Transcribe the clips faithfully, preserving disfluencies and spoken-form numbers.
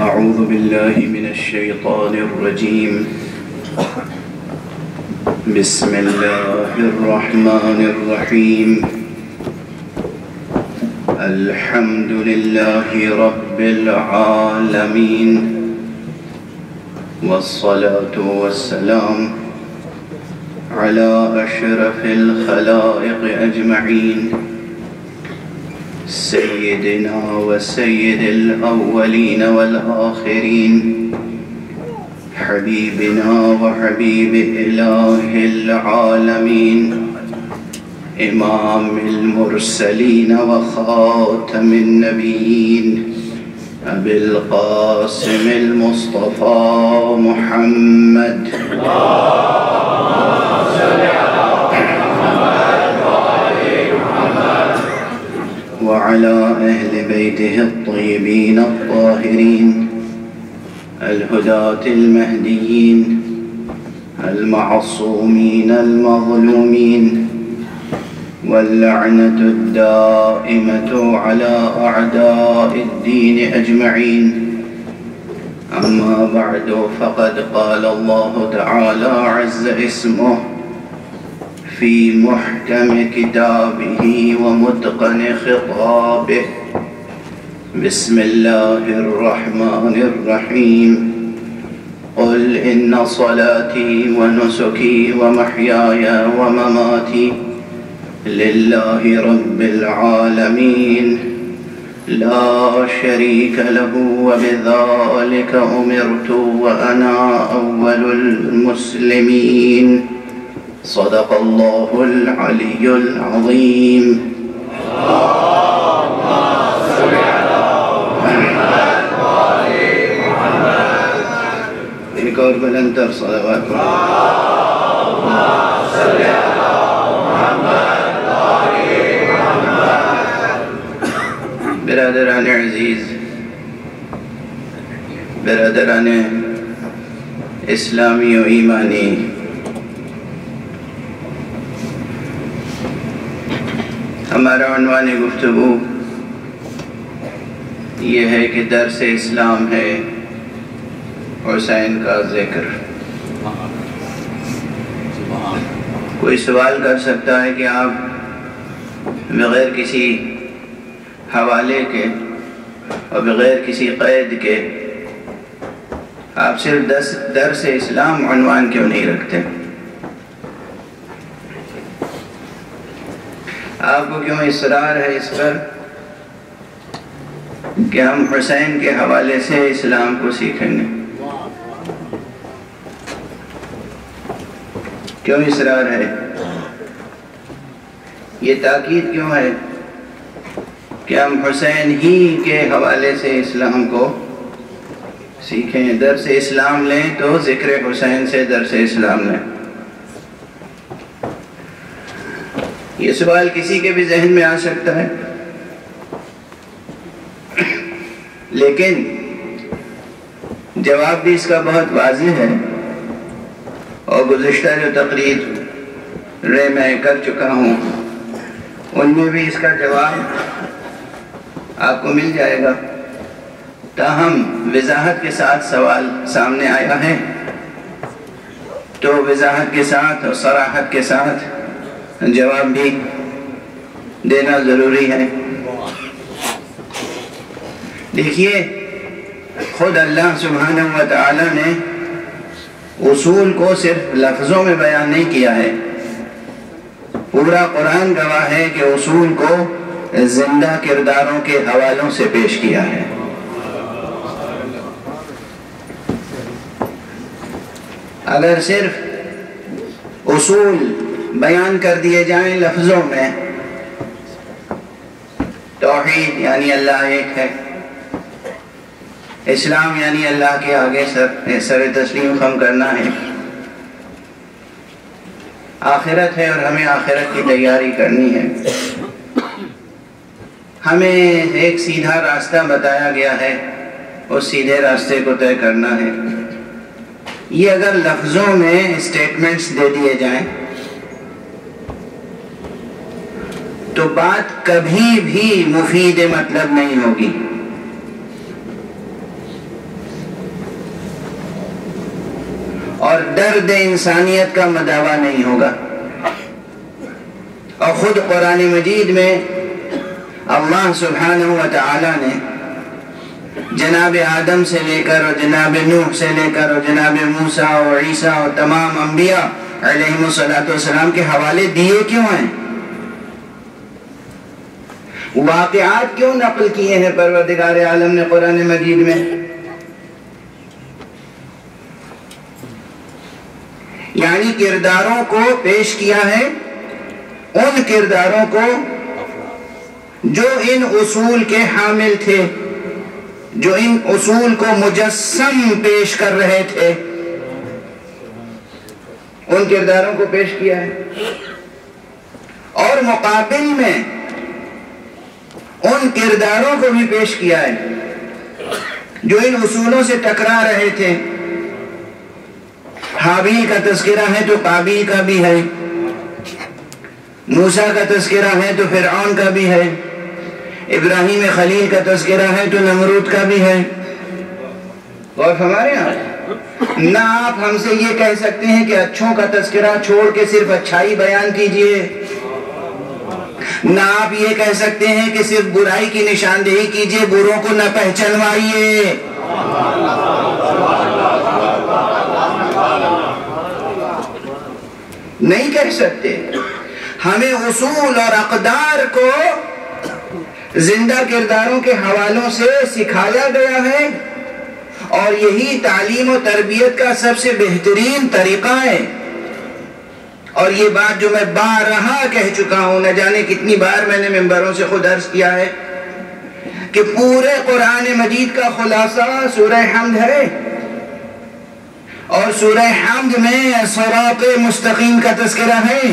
أعوذ بالله من الشيطان الرجيم. بسم الله الرحمن الرحيم. الحمد لله رب العالمين، والصلاة والسلام على أشرف الخلائق أجمعين، سيدنا وسيد الأولين والآخرين، حبيبنا وحبيب إله العالمين، إمام المرسلين وخاتم النبيين، أبي القاسم المصطفى محمد. وعلى أهل بيته الطيبين الطاهرين الهداة المهديين المعصومين المظلومين، واللعنة الدائمة على أعداء الدين أجمعين. أما بعد، فقد قال الله تعالى عز اسمه في محكم كتابه ومتقن خطابه. بسم الله الرحمن الرحيم. قل إن صلاتي ونسكي ومحياي ومماتي لله رب العالمين لا شريك له وبذلك أمرت وأنا أول المسلمين. صدق الله العلي العظيم. اللهم صل على محمد وآل محمد. ایک اور بلندر صلوات. اللهم صل على محمد وآل محمد. برادران عزیز، برادران اسلامی و ایمانی، ہمارا عنوان گفتگو یہ ہے کہ درس اسلام ہے حسین کا ذکر. کوئی سوال کر سکتا ہے کہ آپ بغیر کسی حوالے کے اور بغیر کسی قید کے آپ صرف درس اسلام عنوان کیوں نہیں رکھتے؟ آپ کو کیوں اصرار ہے اس پر کہ ہم حسین کے حوالے سے اسلام کو سیکھیں گے؟ کیوں اصرار ہے؟ یہ تاکید کیوں ہے کہ ہم حسین ہی کے حوالے سے اسلام کو سیکھیں؟ درس اسلام لیں تو ذکر حسین سے درس اسلام لیں. یہ سوال کسی کے بھی ذہن میں آ سکتا ہے، لیکن جواب بھی اس کا بہت واضح ہے، اور گزشتہ جو تقریر میں کر چکا ہوں ان میں بھی اس کا جواب آپ کو مل جائے گا. تاہم وضاحت کے ساتھ سوال سامنے آیا ہے تو وضاحت کے ساتھ اور صراحت کے ساتھ جواب بھی دینا ضروری ہے. دیکھیے، خود اللہ سبحانہ و تعالی نے اصول کو صرف لفظوں میں بیان نہیں کیا ہے، پورا قرآن گواہ ہے کہ اصول کو زندہ کرداروں کے حوالوں سے پیش کیا ہے. اگر صرف اصول بیان کر دیے جائیں لفظوں میں، توحید یعنی اللہ ایک ہے، اسلام یعنی اللہ کے آگے سر سر تسلیم خم کرنا ہے، آخرت ہے اور ہمیں آخرت کی تیاری کرنی ہے، ہمیں ایک سیدھا راستہ بتایا گیا ہے، اس سیدھے راستے کو طے کرنا ہے. یہ اگر لفظوں میں اسٹیٹمنٹس دے دیے جائیں تو بات کبھی بھی مفید مطلب نہیں ہوگی. اور درد انسانیت کا مداوا نہیں ہوگا۔ اور خود قرآن مجید میں اللہ سبحانہ و تعالی نے جناب آدم سے لے کر اور جناب نوح سے لے کر اور جناب موسیٰ اور عیسیٰ اور تمام انبیاء علیہم السلام کے حوالے دیے کیوں ہیں؟ واقعات کیوں نقل کیے ہیں پروردگار عالم نے قرآن مجید میں؟ یعنی کرداروں کو پیش کیا ہے، ان کرداروں کو جو ان اصول کے حامل تھے، جو ان اصول کو مجسم پیش کر رہے تھے، ان کرداروں کو پیش کیا ہے، اور مقابل میں ان کرداروں کو بھی پیش کیا ہے جو ان اصولوں سے ٹکرا رہے تھے۔ حابیل کا تذکرہ ہے تو قابیل کا بھی ہے، موسیٰ کا تذکرہ ہے تو فرعون کا بھی ہے، ابراہیم خلیل کا تذکرہ ہے تو نمرود کا بھی ہے۔ اور ہمارے یہاں نہ آپ ہم سے یہ کہہ سکتے ہیں کہ اچھوں کا تذکرہ چھوڑ کے صرف اچھائی بیان کیجئے، نہ آپ یہ کہہ سکتے ہیں کہ صرف برائی کی نشاندہی کیجئے، بروں کو نہ پہچنوائیے۔ نہیں کہہ سکتے۔ ہمیں اصول اور اقدار کو زندہ کرداروں کے حوالوں سے سکھایا گیا ہے، اور یہی تعلیم و تربیت کا سب سے بہترین طریقہ ہے۔ اور یہ بات جو میں بارہا کہہ چکا ہوں، نہ جانے کتنی بار میں نے ممبروں سے خود عرض کیا ہے کہ پورے قرآن مجید کا خلاصہ سورہ حمد ہے، اور سورہ حمد میں صراط مستقیم کا تذکرہ ہے۔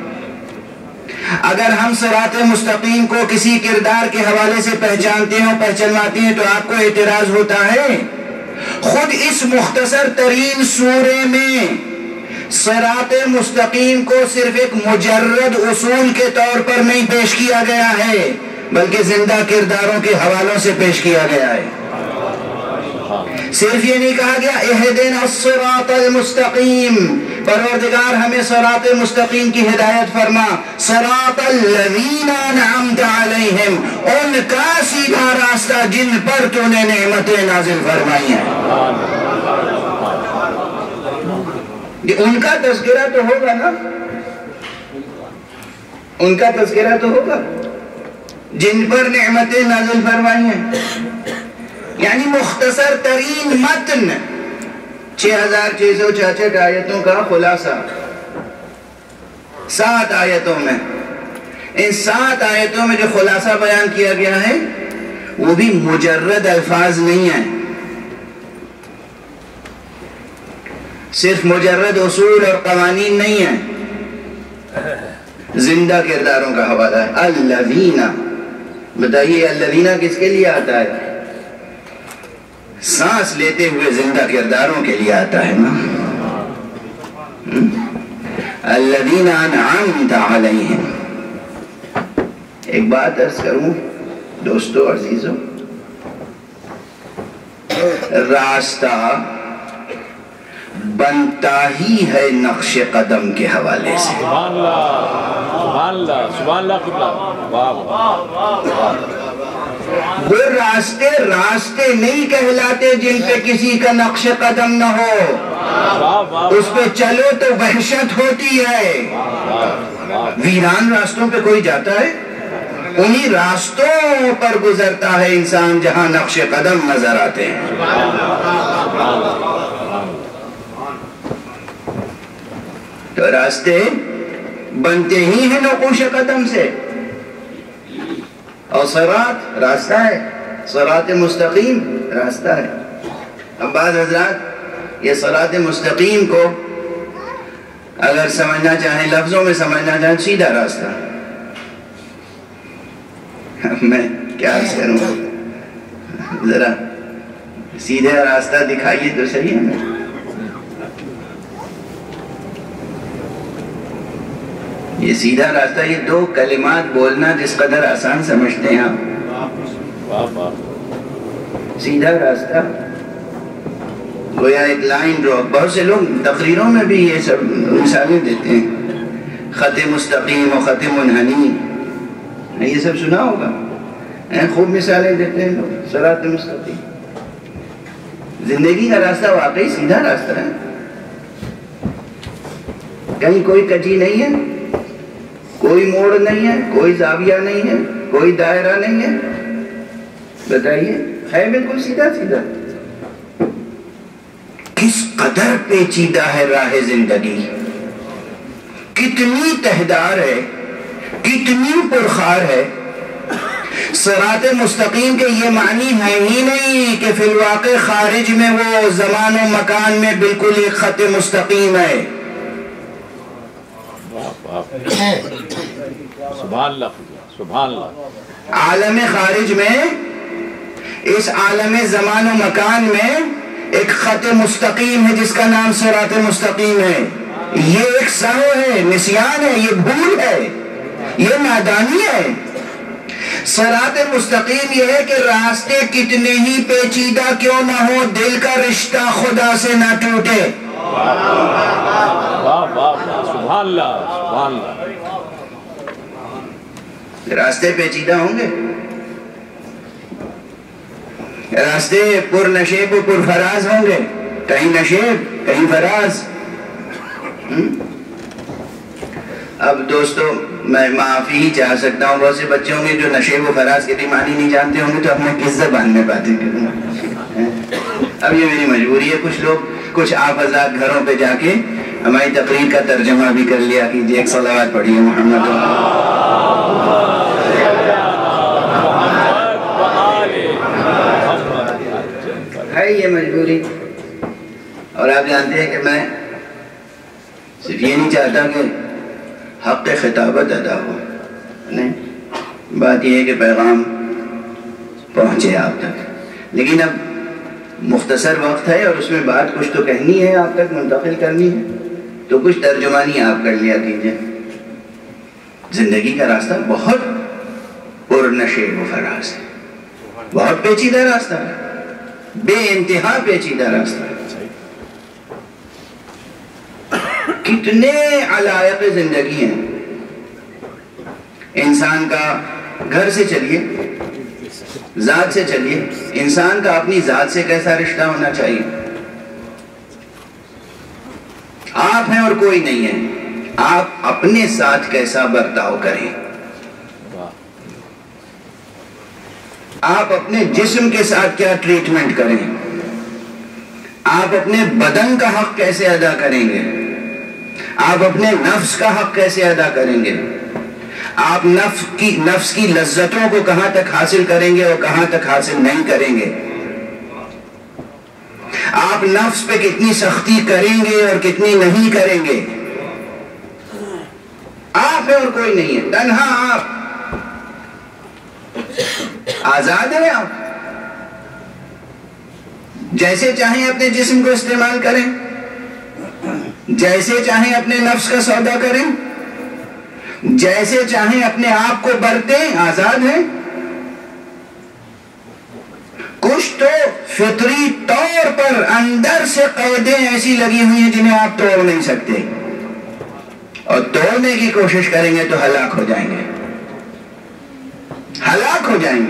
اگر ہم صراط مستقیم کو کسی کردار کے حوالے سے پہچانتے ہیں پہچانواتے ہیں تو آپ کو اعتراض ہوتا ہے۔ خود اس مختصر ترین سورے میں صراط مستقیم کو صرف ایک مجرد اصول کے طور پر نہیں پیش کیا گیا ہے، بلکہ زندہ کرداروں کے حوالوں سے پیش کیا گیا ہے۔ صرف یہ نہیں کہا گیا اہدنا الصراط المستقیم، پروردگار ہمیں صراط مستقیم کی ہدایت فرما، صراط الذین انعمت علیہم، ان کا سیدھا راستہ جن پر تو نے نعمتیں نازل فرمائی ہیں۔ ان کا تذکرہ تو ہوگا نا، ان کا تذکرہ تو ہوگا جن پر نعمتیں نازل فرمائی ہیں۔ یعنی مختصر ترین متن چھ ہزار چھ سو چھیاسٹھ آیتوں کا خلاصہ سات آیتوں میں، ان سات آیتوں میں جو خلاصہ بیان کیا گیا ہے وہ بھی مجرد الفاظ نہیں ہیں، صرف مجرد اصول اور قوانین نہیں ہیں، زندہ کرداروں کا حوالہ ہے۔ الذین، بتائیے الذین کس کے لیے آتا ہے؟ سانس لیتے ہوئے زندہ کرداروں کے لیے آتا ہے نا۔ الذین انعمت علیہم۔ ایک بات عرض کروں دوستو عزیزو، راستہ بنتا ہی ہے نقش قدم کے حوالے سے۔ سبحان اللہ سبحان اللہ سبحان اللہ قبلہ، واہ واہ۔ وہ راستے راستے نہیں کہلاتے جن پہ کسی کا نقش قدم نہ ہو، اس پہ چلو تو وحشت ہوتی ہے۔ ویران راستوں پہ کوئی جاتا ہے؟ انہی راستوں پر گزرتا ہے انسان جہاں نقش قدم نظر آتے ہیں۔ تو راستے بنتے ہی ہیں نقوش قدم سے، اور صراط راستہ ہے، صراط مستقیم راستہ ہے۔ اب بعض حضرات یہ صراط مستقیم کو اگر سمجھنا چاہیں، لفظوں میں سمجھنا چاہیں، سیدھا راستہ۔ میں کیا عرض کروں، ذرا سیدھا راستہ دکھائیے تو صحیح ہے۔ میں یہ سیدھا راستہ، یہ دو کلمات بولنا جس قدر آسان سمجھتے ہیں آپ، سیدھا راستہ گویا ایک لائن ڈرا. بہت سے لوگ تقریروں میں بھی یہ سب مثالیں دیتے ہیں، خط مستقیم و خط منحنی، یہ سب سنا ہوگا، خوب مثالیں دیتے ہیں لوگ. صراط مستقیم، زندگی کا راستہ واقعی سیدھا راستہ ہے، کہیں کوئی کجی نہیں ہے، کوئی موڑ نہیں ہے، کوئی زاویہ نہیں ہے، کوئی دائرہ نہیں ہے. بتائیے، ہے بالکل سیدھا سیدھا. کس قدر پیچیدہ ہے راہ زندگی، کتنی تہدار ہے، کتنی پرخار ہے. صراط مستقیم کے یہ معنی ہے ہی نہیں کہ فی الواقع خارج میں وہ زمان و مکان میں بالکل ایک خط مستقیم ہے. سبحان اللہ، سبحان اللہ. عالم خارج میں، اس عالم زمان و مکان میں ایک خط مستقیم ہے جس کا نام صراط مستقیم ہے. یہ ایک سہو ہے، نسیان ہے، یہ بھول ہے، یہ نادانی ہے. صراط مستقیم یہ ہے کہ راستے کتنے ہی پیچیدہ کیوں نہ ہو، دل کا رشتہ خدا سے نہ ٹوٹے. سبحان اللہ، سبحان اللہ. راستے پیچیدہ ہوں گے، راستے پر نشیب و پر فراز ہوں گے، کہیں نشیب کہیں فراز. اب دوستو میں معافی ہی چاہ سکتا ہوں، بہت سے بچے ہوں گے جو نشیب و فراز کے بھی معنی نہیں جانتے ہوں گے، تو اب میں کس زبان میں باتیں کروں گا. اب یہ میری مجبوری ہے. کچھ لوگ، کچھ آپ حضرات گھروں پہ جا کے ہماری تقریر کا ترجمہ بھی کر لیا کیجیے. ایک صلوات پڑھیے محمد. ہے یہ مجبوری. اور آپ جانتے ہیں کہ میں صرف یہ نہیں چاہتا کہ حق خطابت ادا ہو، نہیں، بات یہ ہے کہ پیغام پہنچے آپ تک. لیکن اب مختصر وقت ہے اور اس میں بات کچھ تو کہنی ہے، آپ تک منتقل کرنی ہے، تو کچھ ترجمانی آپ کر لیا کیجئے. زندگی کا راستہ بہت پرنشیب و فراز ہے، بہت پیچیدہ راستہ ہے، بے انتہا پیچیدہ راستہ ہے. کتنے علائق زندگی ہیں. انسان کا گھر سے چلیے، ذات سے چلیے، انسان کا اپنی ذات سے کیسا رشتہ ہونا چاہیے. آپ ہیں اور کوئی نہیں ہے، آپ اپنے ساتھ کیسا برتاؤ کریں. آپ اپنے جسم کے ساتھ کیا ٹریٹمنٹ کریں. آپ اپنے بدن کا حق کیسے ادا کریں گے. آپ اپنے نفس کا حق کیسے ادا کریں گے. آپ نفس کی نفس کی لذتوں کو کہاں تک حاصل کریں گے اور کہاں تک حاصل نہیں کریں گے. آپ نفس پہ کتنی سختی کریں گے اور کتنی نہیں کریں گے. آپ ہیں اور کوئی نہیں ہے، تنہا آپ. آزاد ہیں آپ، جیسے چاہیں اپنے جسم کو استعمال کریں، جیسے چاہیں اپنے نفس کا سودا کریں، جیسے چاہیں اپنے آپ کو برتیں. آزاد ہیں. کچھ تو فطری طور پر اندر سے قیدیں ایسی لگی ہوئی ہیں جنہیں آپ توڑ نہیں سکتے، اور توڑنے کی کوشش کریں گے تو ہلاک ہو جائیں گے، ہلاک ہو جائیں گے،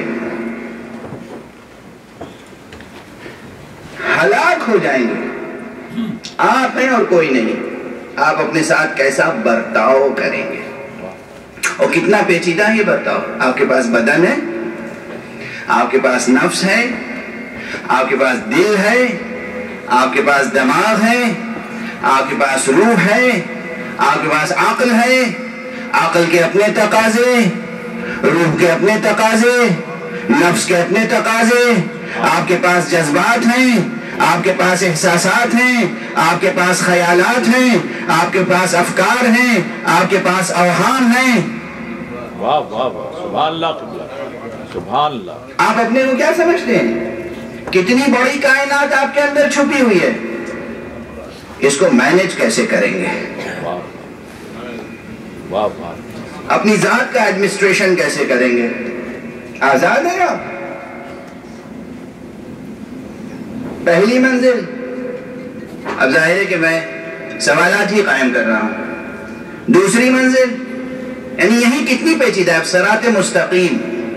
ہلاک ہو جائیں گے. آپ ہیں اور کوئی نہیں. آپ اپنے ساتھ کیسا برتاؤ کریں گے، اور کتنا پیچیدہ ہے یہ برتاؤ. آپ کے پاس بدن ہے، آپ کے پاس نفس ہے، آپ کے پاس دل ہے، آپ کے پاس دماغ ہے، آپ کے پاس روح ہے، آپ کے پاس عقل ہے. عقل کے اپنے تقاضے، روح کے اپنے تقاضے، نفس کے اپنے تقاضے. آپ کے پاس جذبات ہیں، آپ کے پاس احساسات ہیں، آپ کے پاس خیالات ہیں، آپ کے پاس افکار ہیں، آپ کے پاس اوہام ہیں. واہ واہ واہ، سبحان اللہ، سبحان اللہ. آپ اپنے کو کیا سمجھتے ہیں؟ کتنی بڑی کائنات آپ کے اندر چھپی ہوئی ہے. اس کو مینج کیسے کریں گے؟ واہ واہ واہ. اپنی ذات کا ایڈمنسٹریشن کیسے کریں گے؟ آزاد ہیں آپ. پہلی منزل اب ظاہر ہے کہ میں سوالات ہی قائم کر رہا ہوں. دوسری منزل یعنی یہی کتنی پیچیدہ ہے. اب صراط مستقیم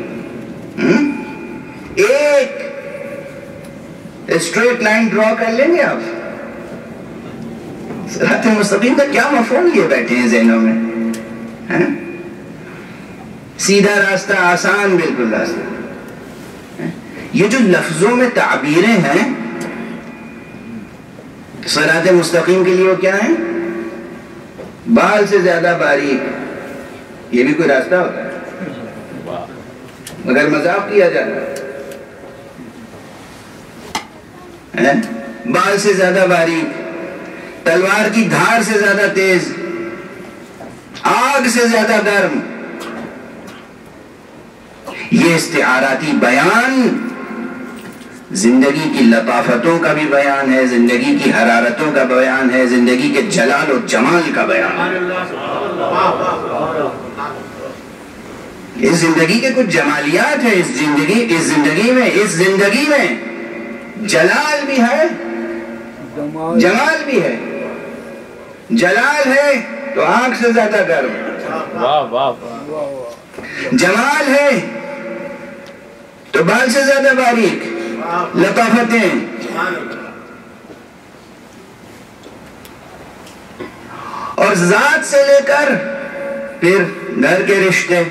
ایک اسٹریٹ لائن ڈرا کر لیں گے آپ. صراط مستقیم کا کیا مفہوم لیے بیٹھے ہیں ذہنوں میں؟ سیدھا راستہ, آسان بالکل راستہ. یہ جو لفظوں میں تعبیریں ہیں صراط مستقیم کے لیے وہ کیا ہیں؟ بال سے زیادہ باریک. یہ بھی کوئی راستہ ہوتا ہے مگر مذاق کیا جاتا ہے. بال سے زیادہ باریک, تلوار کی دھار سے زیادہ تیز, آگ سے زیادہ گرم. یہ استعاراتی بیان زندگی کی لطافتوں کا بھی بیان ہے, زندگی کی حرارتوں کا بیان ہے, زندگی کے جلال و جمال کا بیان ہے. اس زندگی کے کچھ جمالیات ہیں. اس زندگی اس زندگی میں اس زندگی میں جلال بھی ہے, جمال بھی ہے. جلال ہے تو آنکھ سے زیادہ گرم, جمال ہے تو بال سے زیادہ باریک, لطافتیں. اور ذات سے لے کر پھر گھر کے رشتے.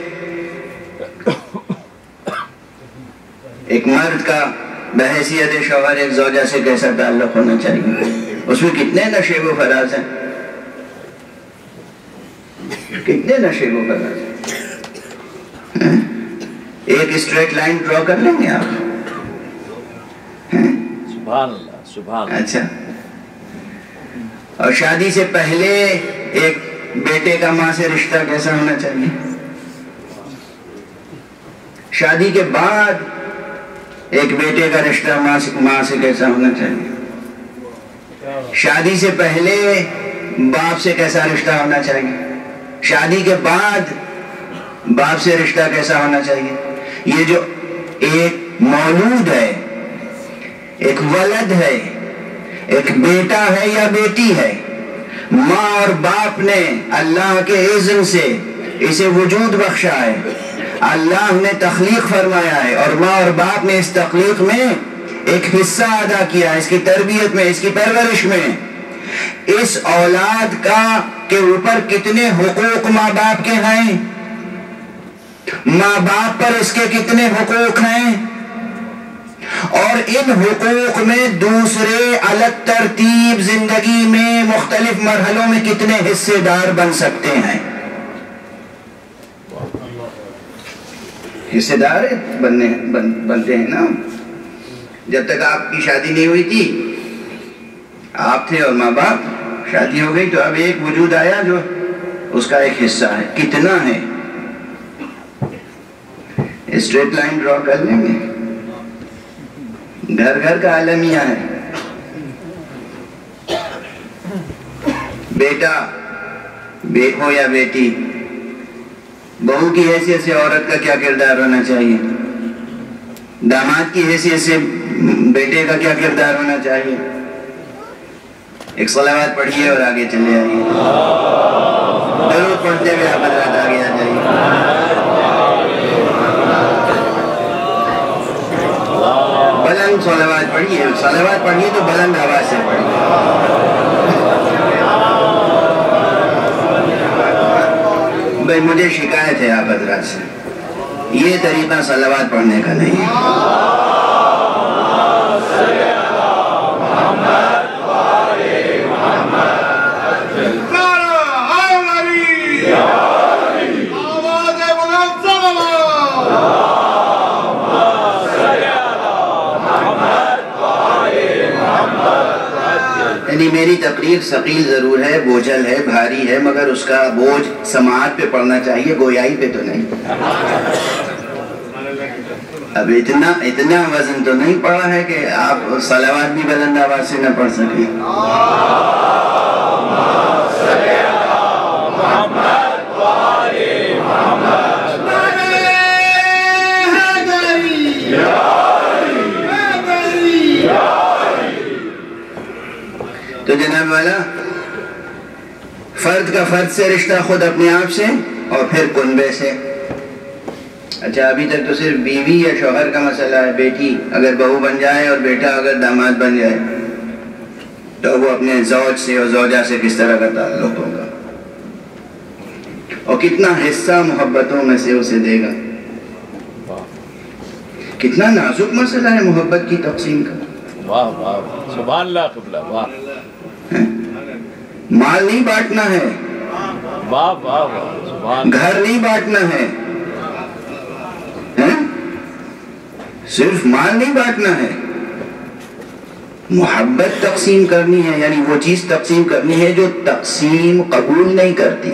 ایک مرد کا بحیثیت شوہر ایک زوجہ سے کیسا تعلق ہونا چاہیے, اس میں کتنے نشیب و فراز ہیں, کتنے نشیب و فراز ہیں. ایک اسٹریٹ لائن ڈرا کر لیں گے آپ. سبحان اللہ, سبحان اللہ. اچھا, اور شادی سے پہلے ایک بیٹے کا ماں سے رشتہ کیسا ہونا چاہیے, شادی کے بعد ایک بیٹے کا رشتہ ماں سے کیسا ہونا چاہیے, شادی سے پہلے باپ سے کیسا رشتہ ہونا چاہیے, شادی کے بعد باپ سے رشتہ کیسا ہونا چاہیے. یہ جو ایک مولود ہے, ایک ولد ہے, ایک بیٹا ہے یا بیٹی ہے, ماں اور باپ نے اللہ کے اذن سے اسے وجود بخشا ہے, اللہ نے تخلیق فرمایا ہے, اور ماں اور باپ نے اس تخلیق میں ایک حصہ ادا کیا ہے, اس کی تربیت میں, اس کی پرورش میں. اس اولاد کا کے اوپر کتنے حقوق ماں باپ کے ہیں, ماں باپ پر اس کے کتنے حقوق ہیں, اور ان حقوق میں دوسرے الگ ترتیب زندگی میں مختلف مرحلوں میں کتنے حصے دار بن سکتے ہیں. حصے دار بننے بن, بنتے ہیں نا. جب تک آپ کی شادی نہیں ہوئی تھی آپ تھے اور ماں باپ, شادی ہو گئی تو اب ایک وجود آیا جو اس کا ایک حصہ ہے. کتنا ہے؟ اسٹریٹ لائن ڈرا کر لیں گے. گھر گھر کا عالمیہ ہے. بیٹا ہو یا بیٹی, بہو کی حیثیت سے عورت کا کیا کردار ہونا چاہیے, داماد کی حیثیت سے بیٹے کا کیا کردار ہونا چاہیے. ایک صلوات پڑھیے اور آگے چلے آئیے. درود پڑھتے ہوئے آپ حضرات آگے آ جائیے. بلند صلوات پڑھیے, صلوات پڑھیے تو بلند آواز سے پڑھیے. بھائی مجھے شکایت ہے آپ حضرات سے, یہ طریقہ صلوات پڑھنے کا نہیں ہے. یعنی میری تقریر ثقیل ضرور ہے, بوجھل ہے, بھاری ہے, مگر اس کا بوجھ سماعت پہ پڑنا چاہیے, گویائی پہ تو نہیں. اب اتنا اتنا وزن تو نہیں پڑا ہے کہ آپ صلوات بھی بلند آواز سے نہ پڑھ سکیں. تو جناب والا فرد کا فرد سے رشتہ خود اپنے آپ سے اور پھر کنبے سے. اچھا ابھی تک تو صرف بیوی یا شوہر کا مسئلہ ہے. بیٹی اگر بہو بن جائے اور بیٹا اگر داماد بن جائے تو وہ اپنے زوج سے اور زوجہ سے کس طرح کا تعلق ہوگا اور کتنا حصہ محبتوں میں سے اسے دے گا. کتنا نازک مسئلہ ہے محبت کی تقسیم کا. واہ واہ سبحان اللہ قبلہ. واہ مال نہیں بانٹنا ہے, واہ واہ واہ سبحان. گھر نہیں بانٹنا ہے, صرف مال نہیں بانٹنا ہے, محبت تقسیم کرنی ہے. یعنی وہ چیز تقسیم کرنی ہے جو تقسیم قبول نہیں کرتی.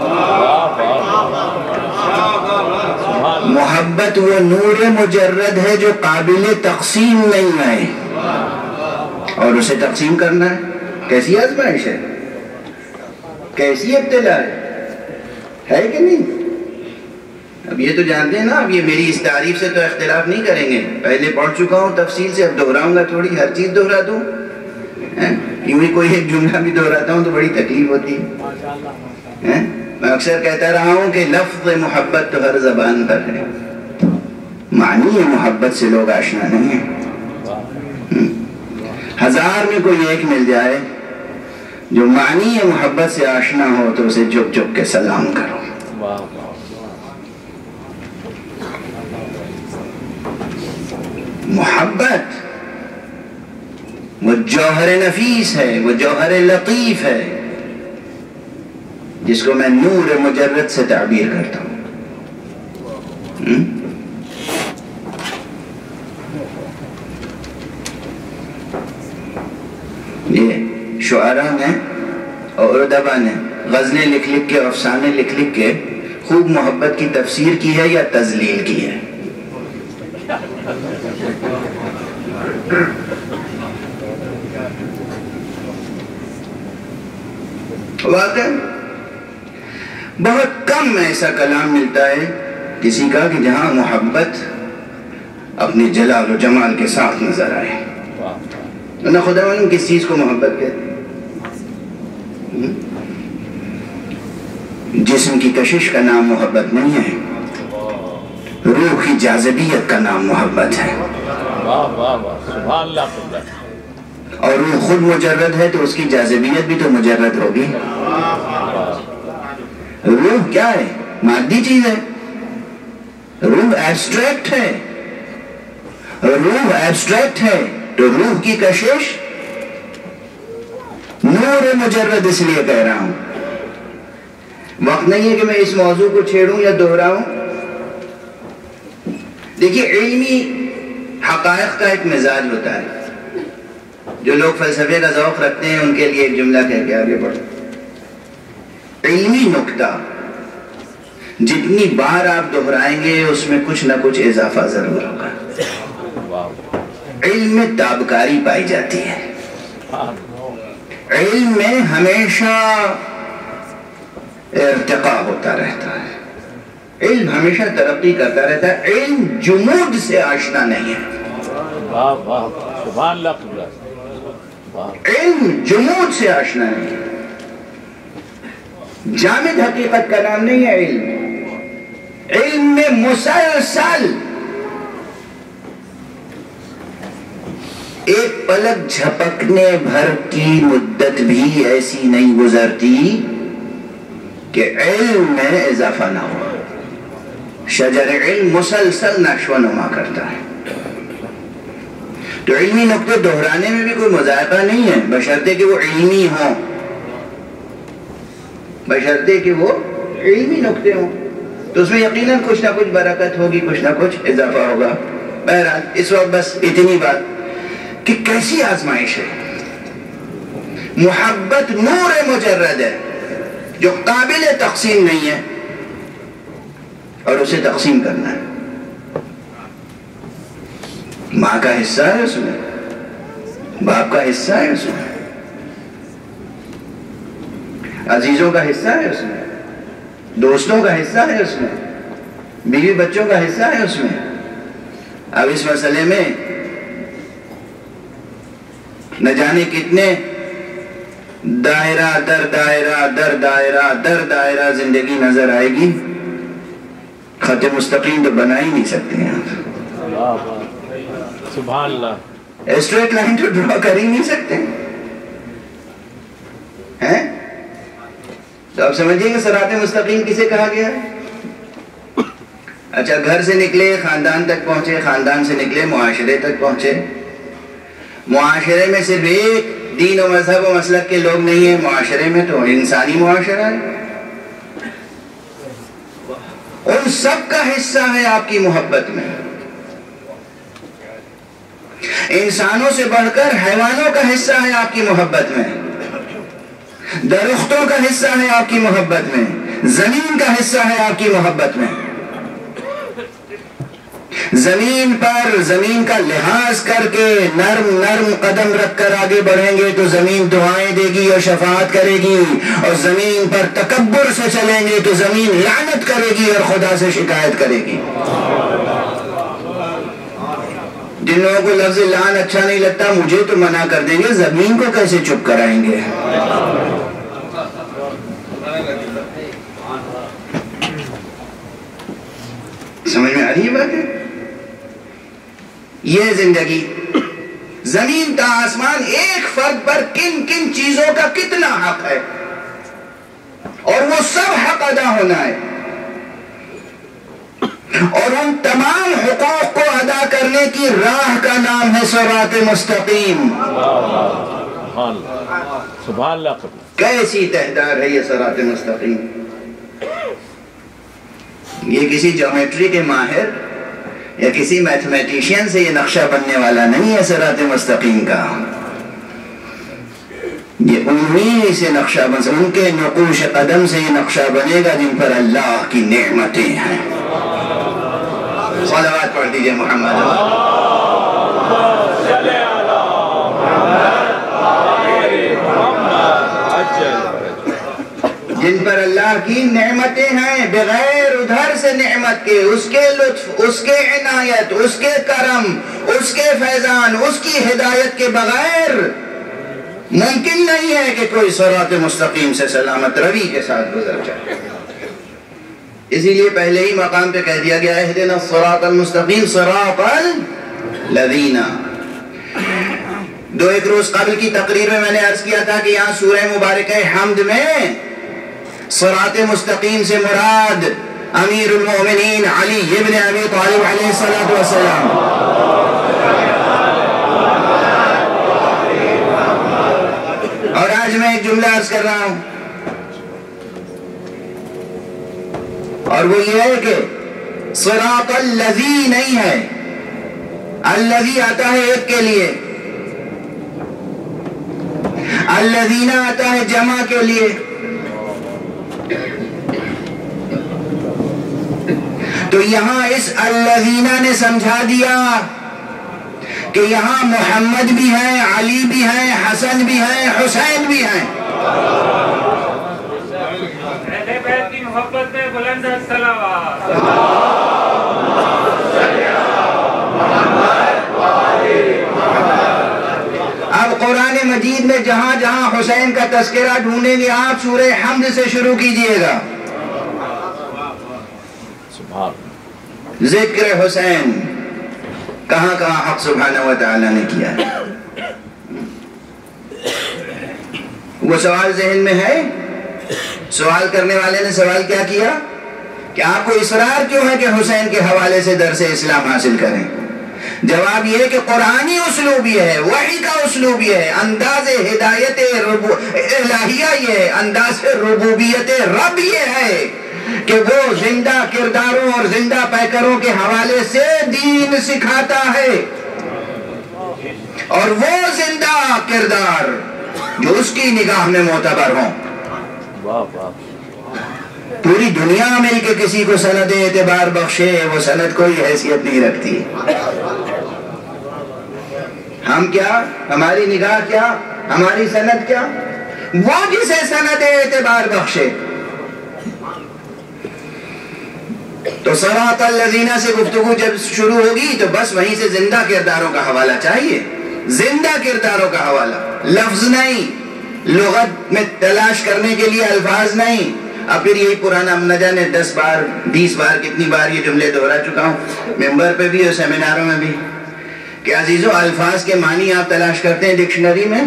محبت وہ نور مجرد ہے جو قابل تقسیم نہیں ہے اور اسے تقسیم کرنا ہے. کیسی آزمائش ہے, کیسی ابتلا ہے, ہے کہ نہیں؟ اب یہ تو جانتے ہیں نا, اب یہ میری اس تعریف سے تو اختلاف نہیں کریں گے, پہلے پڑھ چکا ہوں تفصیل سے, اب دہراؤں گا تھوڑی, ہر چیز دہرا دوں. یوں ہی کوئی ایک جملہ بھی دہراتا ہوں تو بڑی تکلیف ہوتی ہے. میں اکثر کہتا رہا ہوں کہ لفظ محبت تو ہر زبان پر ہے, معنی محبت سے لوگ آشنا نہیں ہیں. ہزار میں کوئی ایک مل جائے جو معنی محبت سے آشنا ہو تو اسے جھک جھک کے سلام کرو. محبت وہ جوہر نفیس ہے, وہ جوہر لطیف ہے جس کو میں نور مجرد سے تعبیر کرتا ہوں. یہ شعراء نے اور ادبا نے غزلیں لکھ لکھ کے, افسانے لکھ لکھ کے خوب محبت کی تفسیر کی ہے یا تذلیل کی ہے؟ واقعی بہت کم ایسا کلام ملتا ہے کسی کا کہ جہاں محبت اپنے جلال و جمال کے ساتھ نظر آئے. نہ خدا معلوم کس چیز کو محبت کہتے ہیں. جسم کی کشش کا نام محبت نہیں ہے, روح کی جاذبیت کا نام محبت ہے. سبحان اللہ. اور روح خود مجرد ہے تو اس کی جاذبیت بھی تو مجرد ہوگی. روح کیا ہے؟ مادی چیز ہے. روح ایبسٹریکٹ ہے. روح ایبسٹریکٹ ہے تو روح کی کشش نور مجرد. اس لیے کہہ رہا ہوں, وقت نہیں ہے کہ میں اس موضوع کو چھیڑوں یا دہراؤں. دیکھیے علمی حقائق کا ایک مزاج ہوتا ہے. جو لوگ فلسفے کا ذوق رکھتے ہیں ان کے لیے ایک جملہ کہہ کے آگے بڑھو. علمی نکتہ جتنی بار آپ دہرائیں گے اس میں کچھ نہ کچھ اضافہ ضرور ہوگا. علم میں تابکاری پائی جاتی ہے. علم میں ہمیشہ ارتقاء ہوتا رہتا ہے. علم ہمیشہ ترقی کرتا رہتا ہے. علم جمود سے آشنا نہیں ہے. سبحان اللہ. علم جمود سے آشنا نہیں ہے. جامد حقیقت کا نام نہیں ہے علم. علم میں مسلسل ایک پلک جھپکنے بھر کی مدت بھی ایسی نہیں گزرتی کہ علم میں اضافہ نہ ہو. شجر علم مسلسل نشو و نما کرتا ہے. تو علمی نقطے دہرانے میں بھی کوئی مذائقہ نہیں ہے بشرطے کہ وہ علمی ہوں. بشرطے کہ وہ علمی نقطے ہوں تو اس میں یقیناً کچھ نہ کچھ برکت ہوگی, کچھ نہ کچھ اضافہ ہوگا. بہرحال اس وقت بس اتنی بات کہ کیسی آزمائش ہے. محبت نور مجرد ہے جو قابل تقسیم نہیں ہے اور اسے تقسیم کرنا ہے. ماں کا حصہ ہے اس میں, باپ کا حصہ ہے اس میں, عزیزوں کا حصہ ہے اس میں, دوستوں کا حصہ ہے اس میں, بیوی بچوں کا حصہ ہے اس میں. اب اس مسئلے میں نہ جانے کتنے دائرہ در دائرہ در دائرہ در دائرہ زندگی نظر آئے گی، خط مستقیم تو بنا ہی نہیں سکتے ہیں آپ، سبحان اللہ، اسٹریٹ لائن تو ڈرا کر ہی نہیں سکتے ہیں۔ تو آپ سمجھیں کہ صراط مستقیم کسے کہا گیا ہے؟ اچھا، گھر سے نکلے خاندان تک پہنچے، خاندان سے نکلے معاشرے تک پہنچے، معاشرے میں صرف ایک دین و مذہب و مسلک کے لوگ نہیں ہیں، معاشرے میں تو انسانی معاشرہ ہے، ان سب کا حصہ ہے آپ کی محبت میں۔ انسانوں سے بڑھ کر حیوانوں کا حصہ ہے آپ کی محبت میں، درختوں کا حصہ ہے آپ کی محبت میں، زمین کا حصہ ہے آپ کی محبت میں۔ زمین پر زمین کا لحاظ کر کے نرم نرم قدم رکھ کر آگے بڑھیں گے تو زمین دعائیں دے گی اور شفاعت کرے گی، اور زمین پر تکبر سے چلیں گے تو زمین لعنت کرے گی اور خدا سے شکایت کرے گی۔ جن لوگوں کو لفظ لعن اچھا نہیں لگتا مجھے تو منع کر دیں گے، زمین کو کیسے چپ کرائیں گے؟ سمجھ میں آ رہی ہے بات ہے؟ یہ زندگی، زمین تا آسمان، ایک فرد پر کن کن چیزوں کا کتنا حق ہے، اور وہ سب حق ادا ہونا ہے، اور ان تمام حقوق کو ادا کرنے کی راہ کا نام ہے صراط مستقیم۔ سبحان اللہ، کیسی تہدار ہے یہ صراط مستقیم! یہ کسی جیومیٹری کے ماہر یا کسی میتھمیٹیشین سے یہ نقشہ بننے والا نہیں ہے صراط مستقیم کا، یہ انہی سے نقشہ بن، ان کے نقوش قدم سے یہ نقشہ بنے گا جن پر اللہ کی نعمتیں ہیں۔ صلوات پڑھ دیجئے محمد، جن پر اللہ کی نعمتیں ہیں، بغیر ادھر سے نعمت کے، اس کے لطف، اس کے عنایت، اس کے کرم، اس کے فیضان، اس کی ہدایت کے بغیر ممکن نہیں ہے کہ کوئی صراط مستقیم سے سلامت روی کے ساتھ گزر جائے۔ اسی لیے پہلے ہی مقام پہ کہہ دیا گیا اہدنا الصراط المستقیم صراط الذین۔ دو ایک روز قبل کی تقریر میں میں نے عرض کیا تھا کہ یہاں سورہ مبارکہ حمد میں صراط مستقیم سے مراد امیر المومنین علی ابن ابی طالب علیہ السلام، اور آج میں ایک جملہ عرض کر رہا ہوں، اور وہ یہ ہے کہ صراط الذی نہیں ہے، الذی آتا ہے ایک کے لیے، الذین آتا ہے جمع کے لیے، تو یہاں اس الذین نے سمجھا دیا کہ یہاں محمد بھی ہیں، علی بھی ہیں، حسن بھی ہیں، حسین بھی ہیں۔ اہل بیت کی محبت میں بلند الصلوات۔ اب قرآن مجید میں جہاں جہاں حسین کا تذکرہ ڈھونڈیں گے آپ سورہ حمد سے شروع کیجئے گا۔ ذکر حسین کہاں کہاں حق سبحانہ وتعالی نے کیا ہے، وہ سوال ذہن میں ہے؟ سوال کرنے والے نے سوال کیا کیا کہ آپ کو اصرار کیوں ہے کہ حسین کے حوالے سے درس اسلام حاصل کریں؟ جواب یہ کہ قرآنی اسلوب یہ ہے، وحی کا اسلوب یہ ہے، انداز ہدایت الہیہ یہ ہے، انداز ربوبیت رب یہ ہے کہ وہ زندہ کرداروں اور زندہ پیکروں کے حوالے سے دین سکھاتا ہے، اور وہ زندہ کردار جو اس کی نگاہ میں معتبر ہوں۔ پوری دنیا مل کے کسی کو سند اعتبار بخشے، وہ سند کوئی حیثیت نہیں رکھتی۔ ہم کیا، ہماری نگاہ کیا، ہماری سند کیا؟ وہ جسے سند اعتبار بخشے۔ تو صراط الذین سے گفتگو جب شروع ہوگی تو بس وہیں سے زندہ کرداروں کا حوالہ چاہیے، زندہ کرداروں کا حوالہ، لفظ نہیں، لغت میں تلاش کرنے کے لیے الفاظ نہیں. اب پھر یہی پرانا نہ جانے دس بار بیس بار کتنی بار یہ جملے دہرا چکا ہوں ممبر پہ بھی اور سیمیناروں میں بھی کہ عزیزو الفاظ کے معنی آپ تلاش کرتے ہیں ڈکشنری میں؟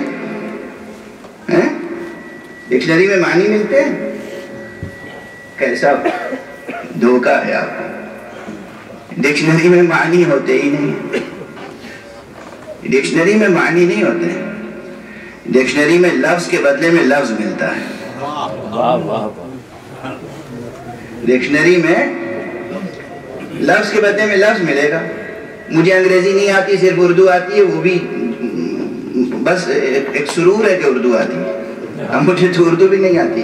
ڈکشنری میں معنی ملتے ہیں؟ کیسا دھوکہ ہے آپ کو. ڈکشنری میں معنی ہوتے ہی نہیں. ڈکشنری میں معنی نہیں ہوتے ہیں. ڈکشنری میں لفظ کے بدلے میں لفظ ملتا ہے. ڈکشنری میں لفظ کے بدلے میں لفظ ملے گا. مجھے انگریزی نہیں آتی صرف اردو آتی ہے وہ بھی بس ایک سرور ہے کہ اردو آتی ہے. اب مجھے تو اردو بھی نہیں آتی.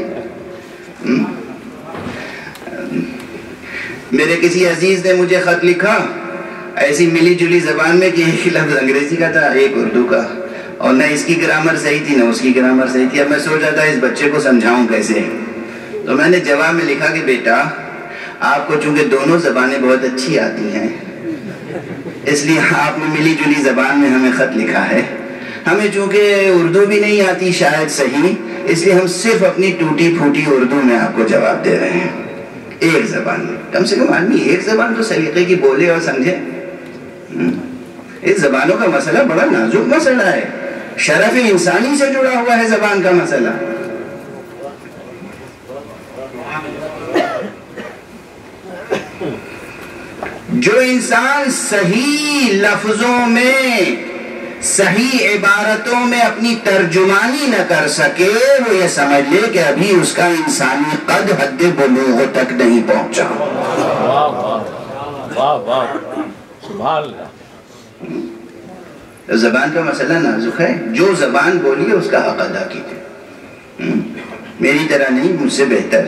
میرے کسی عزیز نے مجھے خط لکھا ایسی ملی جلی زبان میں کہ ایک لفظ انگریزی کا تھا ایک اردو کا اور نہ اس کی گرامر صحیح تھی نہ اس کی گرامر صحیح تھی. اب میں سوچا تھا اس بچے کو سمجھاؤں کیسے. تو میں نے جواب میں لکھا کہ بیٹا آپ کو چونکہ دونوں زبانیں بہت اچھی آتی ہیں اس لیے آپ نے ملی جلی زبان میں ہمیں خط لکھا ہے. ہمیں چونکہ اردو بھی نہیں آتی شاید صحیح اس لیے ہم صرف اپنی ٹوٹی پھوٹی اردو میں آپ کو جواب دے رہے ہیں. ایک زبان میں کم سے کم آدمی ایک زبان تو سلیقے کی بولے اور سمجھے. اس زبانوں کا مسئلہ بڑا نازک مسئلہ ہے. شرف انسانی سے جڑا ہوا ہے زبان کا مسئلہ. جو انسان صحیح لفظوں میں صحیح عبارتوں میں اپنی ترجمانی نہ کر سکے وہ یہ سمجھ لے کہ ابھی اس کا انسانی قد حد بلوغ تک نہیں پہنچا. سبحان اللہ. زبان کا مسئلہ نازک ہے. جو زبان بولی ہے اس کا حق ادا کیجیے. میری طرح نہیں مجھ سے بہتر.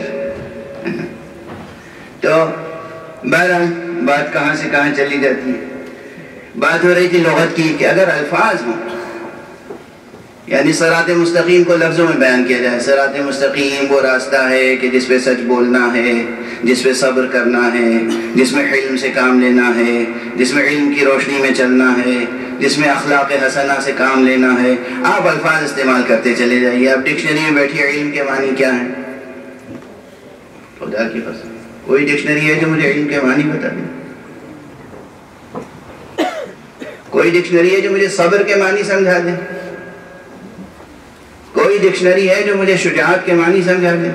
تو بہرحال بات کہاں سے کہاں چلی جاتی ہے. بات ہو رہی تھی لغت کی کہ اگر الفاظ ہوں یعنی صراط مستقیم کو لفظوں میں بیان کیا جائے. صراط مستقیم وہ راستہ ہے کہ جس پہ سچ بولنا ہے جس پہ صبر کرنا ہے جس میں علم سے کام لینا ہے جس میں علم کی روشنی میں چلنا ہے جس میں اخلاق حسنہ سے کام لینا ہے. آپ الفاظ استعمال کرتے چلے جائیے. آپ ڈکشنری میں بیٹھیے علم کے معنی کیا ہیں؟ خدا کی قسم کوئی ڈکشنری ہے جو مجھے علم کے معنی بتا دے؟ کوئی ڈکشنری ہے جو مجھے صبر کے معنی سمجھا دے؟ کوئی ڈکشنری ہے جو مجھے شجاعت کے معنی سمجھا دے؟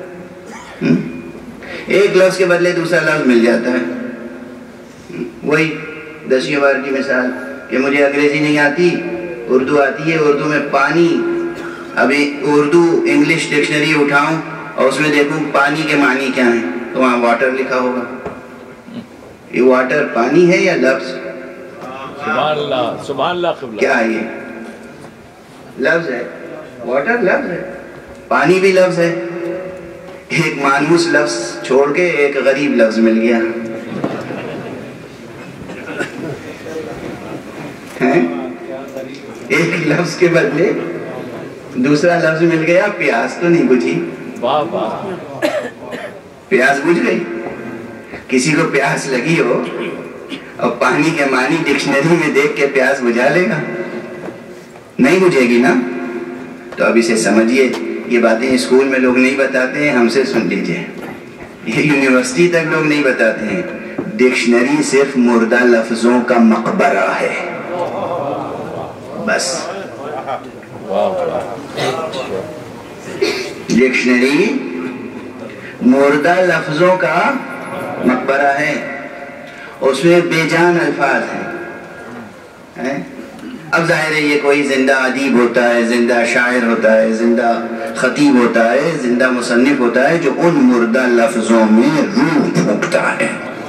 ایک لفظ کے بدلے دوسرا لفظ مل جاتا ہے. وہی دسویں بار کی مثال کہ مجھے انگریزی نہیں آتی اردو آتی ہے. اردو میں پانی ابھی اردو انگلش ڈکشنری اٹھاؤں اور اس میں دیکھوں پانی کے معنی کیا ہیں تو وہاں واٹر لکھا ہوگا. یہ واٹر پانی ہے یا لفظ؟ سبحان اللہ سبحان اللہ قبلہ. کیا ہے یہ؟ لفظ ہے. واٹر لفظ ہے پانی بھی لفظ ہے. ایک مانوس لفظ چھوڑ کے ایک غریب لفظ مل گیا. ایک لفظ کے بدلے دوسرا لفظ مل گیا. پیاس تو نہیں بجھی. واہ واہ. پیاس بجھ گئی. کسی کو پیاس لگی ہو اور پانی کے معنی ڈکشنری میں دیکھ کے پیاس بجھا لے گا؟ نہیں بجھے گی نا. تو اب اسے سمجھیے. یہ باتیں اسکول میں لوگ نہیں بتاتے ہیں ہم سے سن لیجئے. یہ یونیورسٹی تک لوگ نہیں بتاتے ہیں. ڈکشنری صرف مردہ لفظوں کا مقبرہ ہے بس. ڈکشنری مردہ لفظوں کا مقبرہ ہے. اس میں بے جان الفاظ ہیں. اب ظاہر ہے یہ کوئی زندہ ادیب ہوتا ہے زندہ شاعر ہوتا ہے زندہ خطیب ہوتا ہے زندہ مصنف ہوتا ہے جو ان مردہ لفظوں میں روح پھونکتا ہے.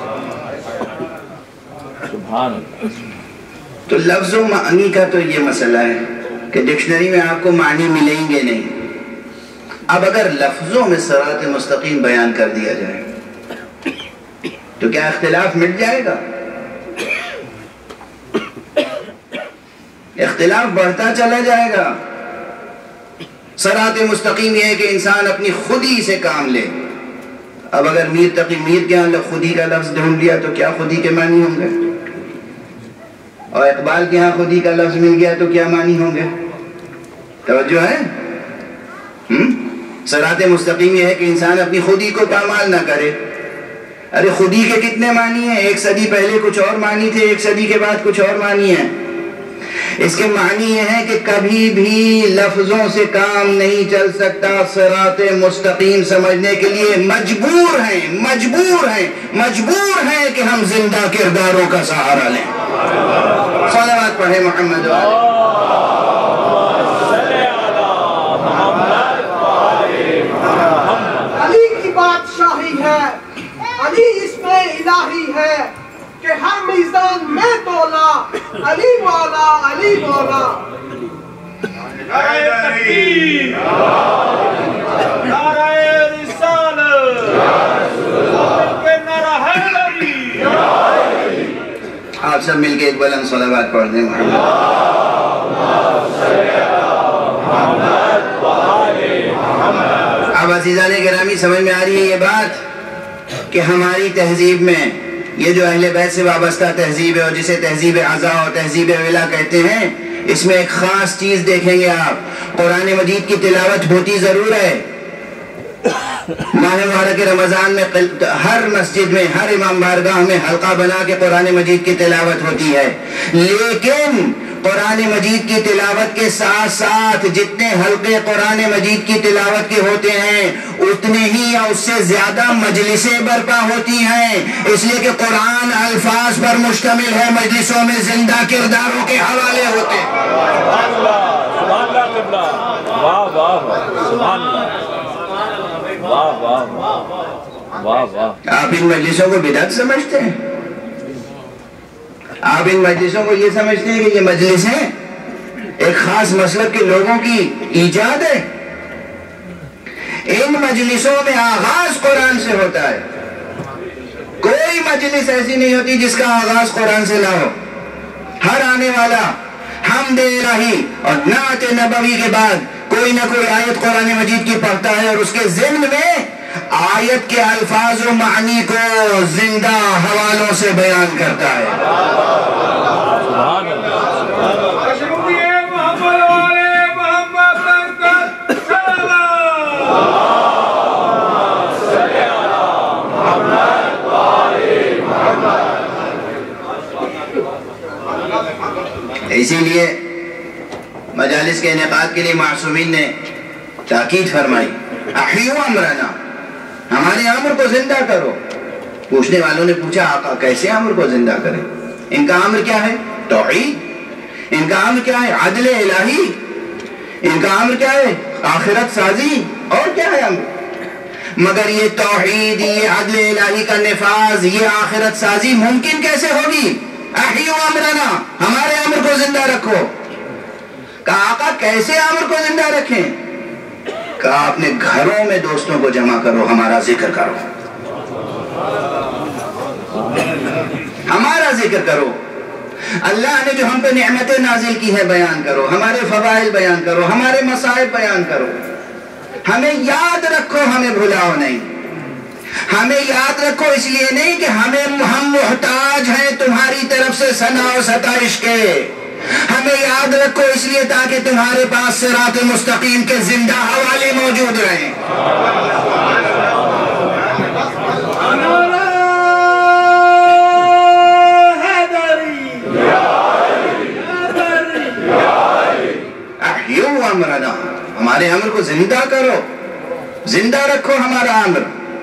سبحان. تو لفظ و معنی کا تو یہ مسئلہ ہے کہ ڈکشنری میں آپ کو معنی ملیں گے نہیں. اب اگر لفظوں میں صراط مستقیم بیان کر دیا جائے تو کیا اختلاف مٹ جائے گا؟ اختلاف بڑھتا چلا جائے گا. صراط مستقیم یہ ہے کہ انسان اپنی خودی سے کام لے. اب اگر میر تقی میر کے یہاں خودی کا لفظ ڈھونڈ لیا تو کیا خودی کے معنی ہوں گے؟ اور اقبال کے یہاں خودی کا لفظ مل گیا تو کیا معنی ہوں گے؟ توجہ ہے؟ صراط مستقیم یہ ہے کہ انسان اپنی خودی کو پامال نہ کرے. ارے خودی کے کتنے معنی ہیں؟ ایک صدی پہلے کچھ اور معنی تھے، ایک صدی کے بعد کچھ اور معنی ہیں. اس کے معنی یہ ہے کہ کبھی بھی لفظوں سے کام نہیں چل سکتا. صراط مستقیم سمجھنے کے لیے مجبور ہیں مجبور ہیں مجبور ہیں کہ ہم زندہ کرداروں کا سہارا لیں. صلوات پڑھیں محمد والے. علی کی بادشاہی ہے، علی اس میں الہی ہے کہ ہر میزان میں تولا علی والا علی والا. نعرہ تکبیر، نعرہ رسالت، نعرہ حیدری. آپ سب مل کے ایک بلند صلوات پڑھ دیں محمد. اب عزیزان گرامی سمجھ میں آ رہی ہے یہ بات کہ ہماری تہذیب میں یہ جو اہل بیت سے وابستہ تہذیب ہے اور جسے تہذیب عزا اور تہذیب ولا کہتے ہیں، اس میں ایک خاص چیز دیکھیں گے آپ. قرآن مجید کی تلاوت ہوتی ضرور ہے. ماہ مبارک رمضان میں ہر مسجد میں ہر امام بارگاہ میں حلقہ بنا کے قرآن مجید کی تلاوت ہوتی ہے، لیکن قرآن مجید کی تلاوت کے ساتھ ساتھ جتنے حلقے قرآن مجید کی تلاوت کے ہوتے ہیں اتنے ہی یا اس سے زیادہ مجلسیں برپا ہوتی ہیں، اس لیے کہ قرآن الفاظ پر مشتمل ہے، مجلسوں میں زندہ کرداروں کے حوالے ہوتے ہیں. سبحان اللہ قبلہ. واہ واہ سبحان اللہ. واہ واہ واہ واہ. آپ ان مجلسوں کو بدعت سمجھتے ہیں؟ آپ ان مجلسوں کو یہ سمجھتے ہیں کہ یہ مجلسیں ایک خاص مسلک کے لوگوں کی ایجاد ہے؟ ان مجلسوں میں آغاز قرآن سے ہوتا ہے. کوئی مجلس ایسی نہیں ہوتی جس کا آغاز قرآن سے نہ ہو. ہر آنے والا حمد الہی اور نعت نبوی کے بعد کوئی نہ کوئی آیت قرآن مجید کی پڑھتا ہے اور اس کے ضمن میں آیت کے الفاظ و معنی کو زندہ حوالوں سے بیان کرتا ہے. سبحان اللہ. اشرفیے محمد والے محمد تک اسی لیے مجالس کے انعقاد کے لیے معصومین نے تاکید فرمائی، احیو امرنا، ہمارے امر کو زندہ کرو. پوچھنے والوں نے پوچھا آقا کیسے امر کو زندہ کریں؟ ان کا امر کیا ہے؟ توحید. ان کا امر کیا ہے؟ عدل الہی. ان کا امر کیا ہے؟ آخرت سازی. اور کیا ہے امر؟ مگر یہ توحید، یہ عدل الہی کا نفاذ، یہ آخرت سازی ممکن کیسے ہوگی؟ احیو امرنا، ہمارے امر کو زندہ رکھو. کہا آقا کیسے امر کو زندہ رکھیں؟ کہا اپنے گھروں میں دوستوں کو جمع کرو، ہمارا ذکر کرو، ہمارا ذکر کرو. اللہ نے جو ہم پہ نعمتیں نازل کی ہیں بیان کرو، ہمارے فضائل بیان کرو، ہمارے مصائب بیان کرو. ہمیں یاد رکھو، ہمیں بھلاؤ نہیں. ہمیں یاد رکھو اس لیے نہیں کہ ہمیں ہم محتاج ہیں تمہاری طرف سے ثنا و ستائش کے. ہمیں یاد رکھو اس لیے تاکہ تمہارے پاس صراط مستقیم کے زندہ حوالے موجود رہیں. احیو امرنا، ہمارے امر کو زندہ کرو، زندہ رکھو ہمارا امر.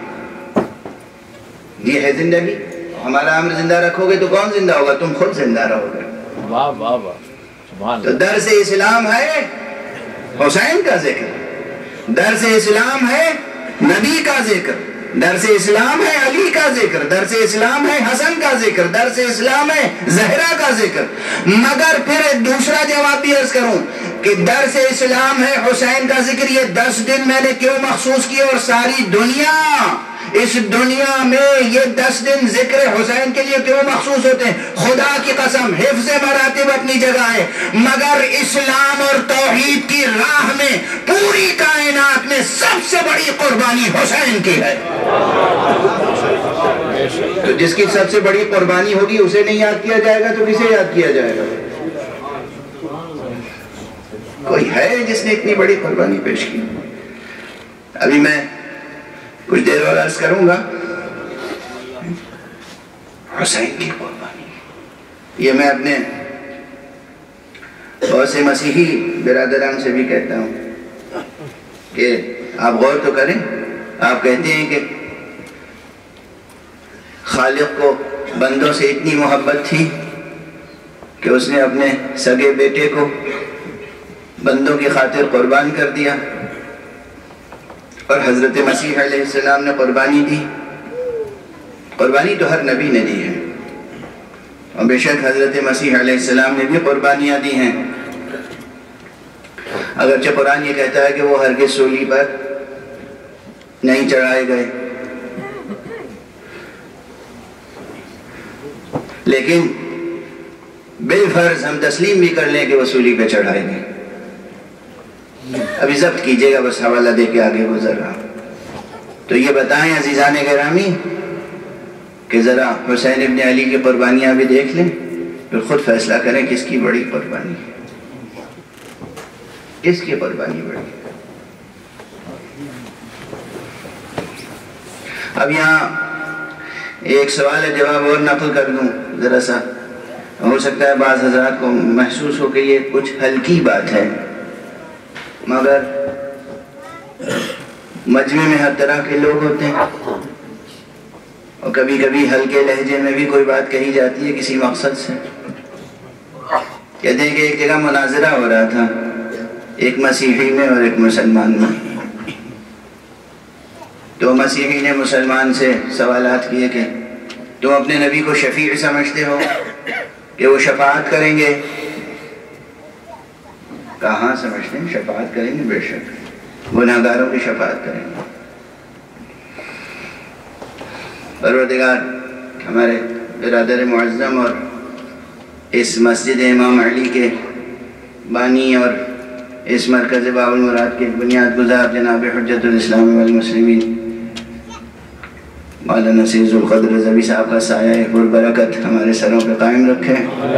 یہ ہے زندگی. ہمارا امر زندہ رکھو گے تو کون زندہ ہوگا؟ تم خود زندہ رہو گے. واہ واہ واہ سبحان تو اللہ. درس اسلام ہے حسین کا ذکر، درس اسلام ہے نبی کا ذکر، درس اسلام ہے علی کا ذکر، درس اسلام ہے حسن کا ذکر، درس اسلام ہے زہرا کا ذکر. مگر پھر دوسرا جواب بھی عرض کروں کہ درس اسلام ہے حسین کا ذکر. یہ دس دن میں نے کیوں مخصوص کیے اور ساری دنیا اس دنیا میں یہ دس دن ذکر حسین کے لیے کیوں مخصوص ہوتے ہیں؟ خدا کی قسم حفظ مراتب اپنی جگہ ہے، مگر اسلام اور توحید کی راہ میں پوری کائنات میں سب سے بڑی قربانی حسین کی ہے. تو جس کی سب سے بڑی قربانی ہوگی اسے نہیں یاد کیا جائے گا تو کسے یاد کیا جائے گا؟ کوئی ہے جس نے اتنی بڑی قربانی پیش کی؟ ابھی میں کچھ دیر اور عرض کروں گا حسین کی قربانی. یہ میں اپنے بہت سے مسیحی برادران سے بھی کہتا ہوں کہ آپ غور تو کریں. آپ کہتے ہیں کہ خالق کو بندوں سے اتنی محبت تھی کہ اس نے اپنے سگے بیٹے کو بندوں کی خاطر قربان کر دیا. اور حضرت مسیح علیہ السلام نے قربانی دی. قربانی تو ہر نبی نے دی ہے، اور بے شک حضرت مسیح علیہ السلام نے بھی قربانیاں دی ہیں. اگرچہ قرآن یہ کہتا ہے کہ وہ ہرگز سولی پر نہیں چڑھائے گئے، لیکن بالفرض ہم تسلیم بھی کر لیں کہ وہ سولی پہ چڑھائے گئے. ابھی ضبط کیجئے گا، بس حوالہ دے کے آگے گزر رہا. تو یہ بتائیں عزیزان گرامی کہ ذرا حسین ابن علی کی قربانیاں بھی دیکھ لیں، پھر خود فیصلہ کریں کس کی بڑی قربانی ہے، کس کی قربانی بڑی ہے. اب یہاں ایک سوال ہے، جواب اور نقل کر دوں ذرا سا. ہو سکتا ہے بعض حضرات کو محسوس ہو کہ یہ کچھ ہلکی بات ہے، مگر مجمع میں ہر طرح کے لوگ ہوتے ہیں، اور کبھی کبھی ہلکے لہجے میں بھی کوئی بات کہی جاتی ہے کسی مقصد سے. کہتے ہیں کہ ایک جگہ مناظرہ ہو رہا تھا ایک مسیحی میں اور ایک مسلمان میں. تو مسیحی نے مسلمان سے سوالات کیے کہ تم اپنے نبی کو شفیع سمجھتے ہو کہ وہ شفاعت کریں گے؟ کہاں سمجھتے ہیں؟ شفاعت کریں گے، بے شک گناہگاروں کی شفاعت کریں گے. پروردگار ہمارے برادر معظم اور اس مسجد امام علی کے بانی اور اس مرکز باب المراد کے بنیاد گزار جناب حجت الاسلام والمسلمین مولانا سید ذوالقدر رضوی صاحب کا سایہ پر برکت ہمارے سروں پہ قائم رکھے.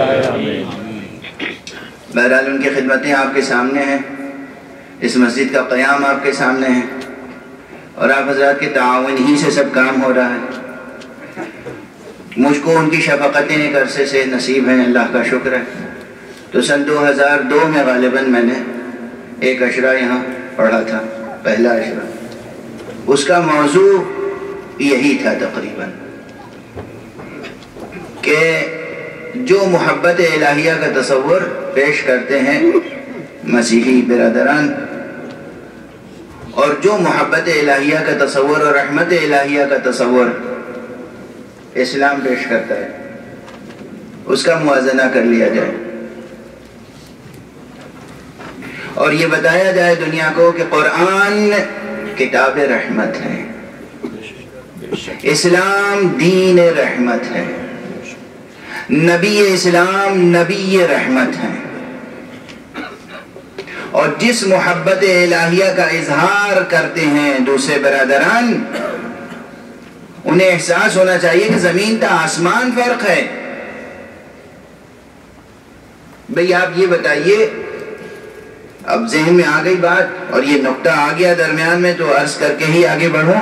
بہرحال ان کی خدمتیں آپ کے سامنے ہیں، اس مسجد کا قیام آپ کے سامنے ہے، اور آپ حضرات کے تعاون ہی سے سب کام ہو رہا ہے. مجھ کو ان کی شفقتیں ایک عرصے سے نصیب ہیں، اللہ کا شکر ہے. تو سن دو ہزار دو میں غالباً میں نے ایک عشرہ یہاں پڑھا تھا، پہلا عشرہ. اس کا موضوع یہی تھا تقریباً کہ جو محبت الہیہ کا تصور پیش کرتے ہیں مسیحی برادران، اور جو محبت الہیہ کا تصور اور رحمت الہیہ کا تصور اسلام پیش کرتا ہے، اس کا موازنہ کر لیا جائے، اور یہ بتایا جائے دنیا کو کہ قرآن کتاب رحمت ہے، اسلام دین رحمت ہے، نبی اسلام نبی رحمت ہے. اور جس محبت الہیہ کا اظہار کرتے ہیں دوسرے برادران، انہیں احساس ہونا چاہیے کہ زمین تا آسمان فرق ہے. بھئی آپ یہ بتائیے، اب ذہن میں آ گئی بات اور یہ نقطہ آ گیا درمیان میں، تو عرض کر کے ہی آگے بڑھوں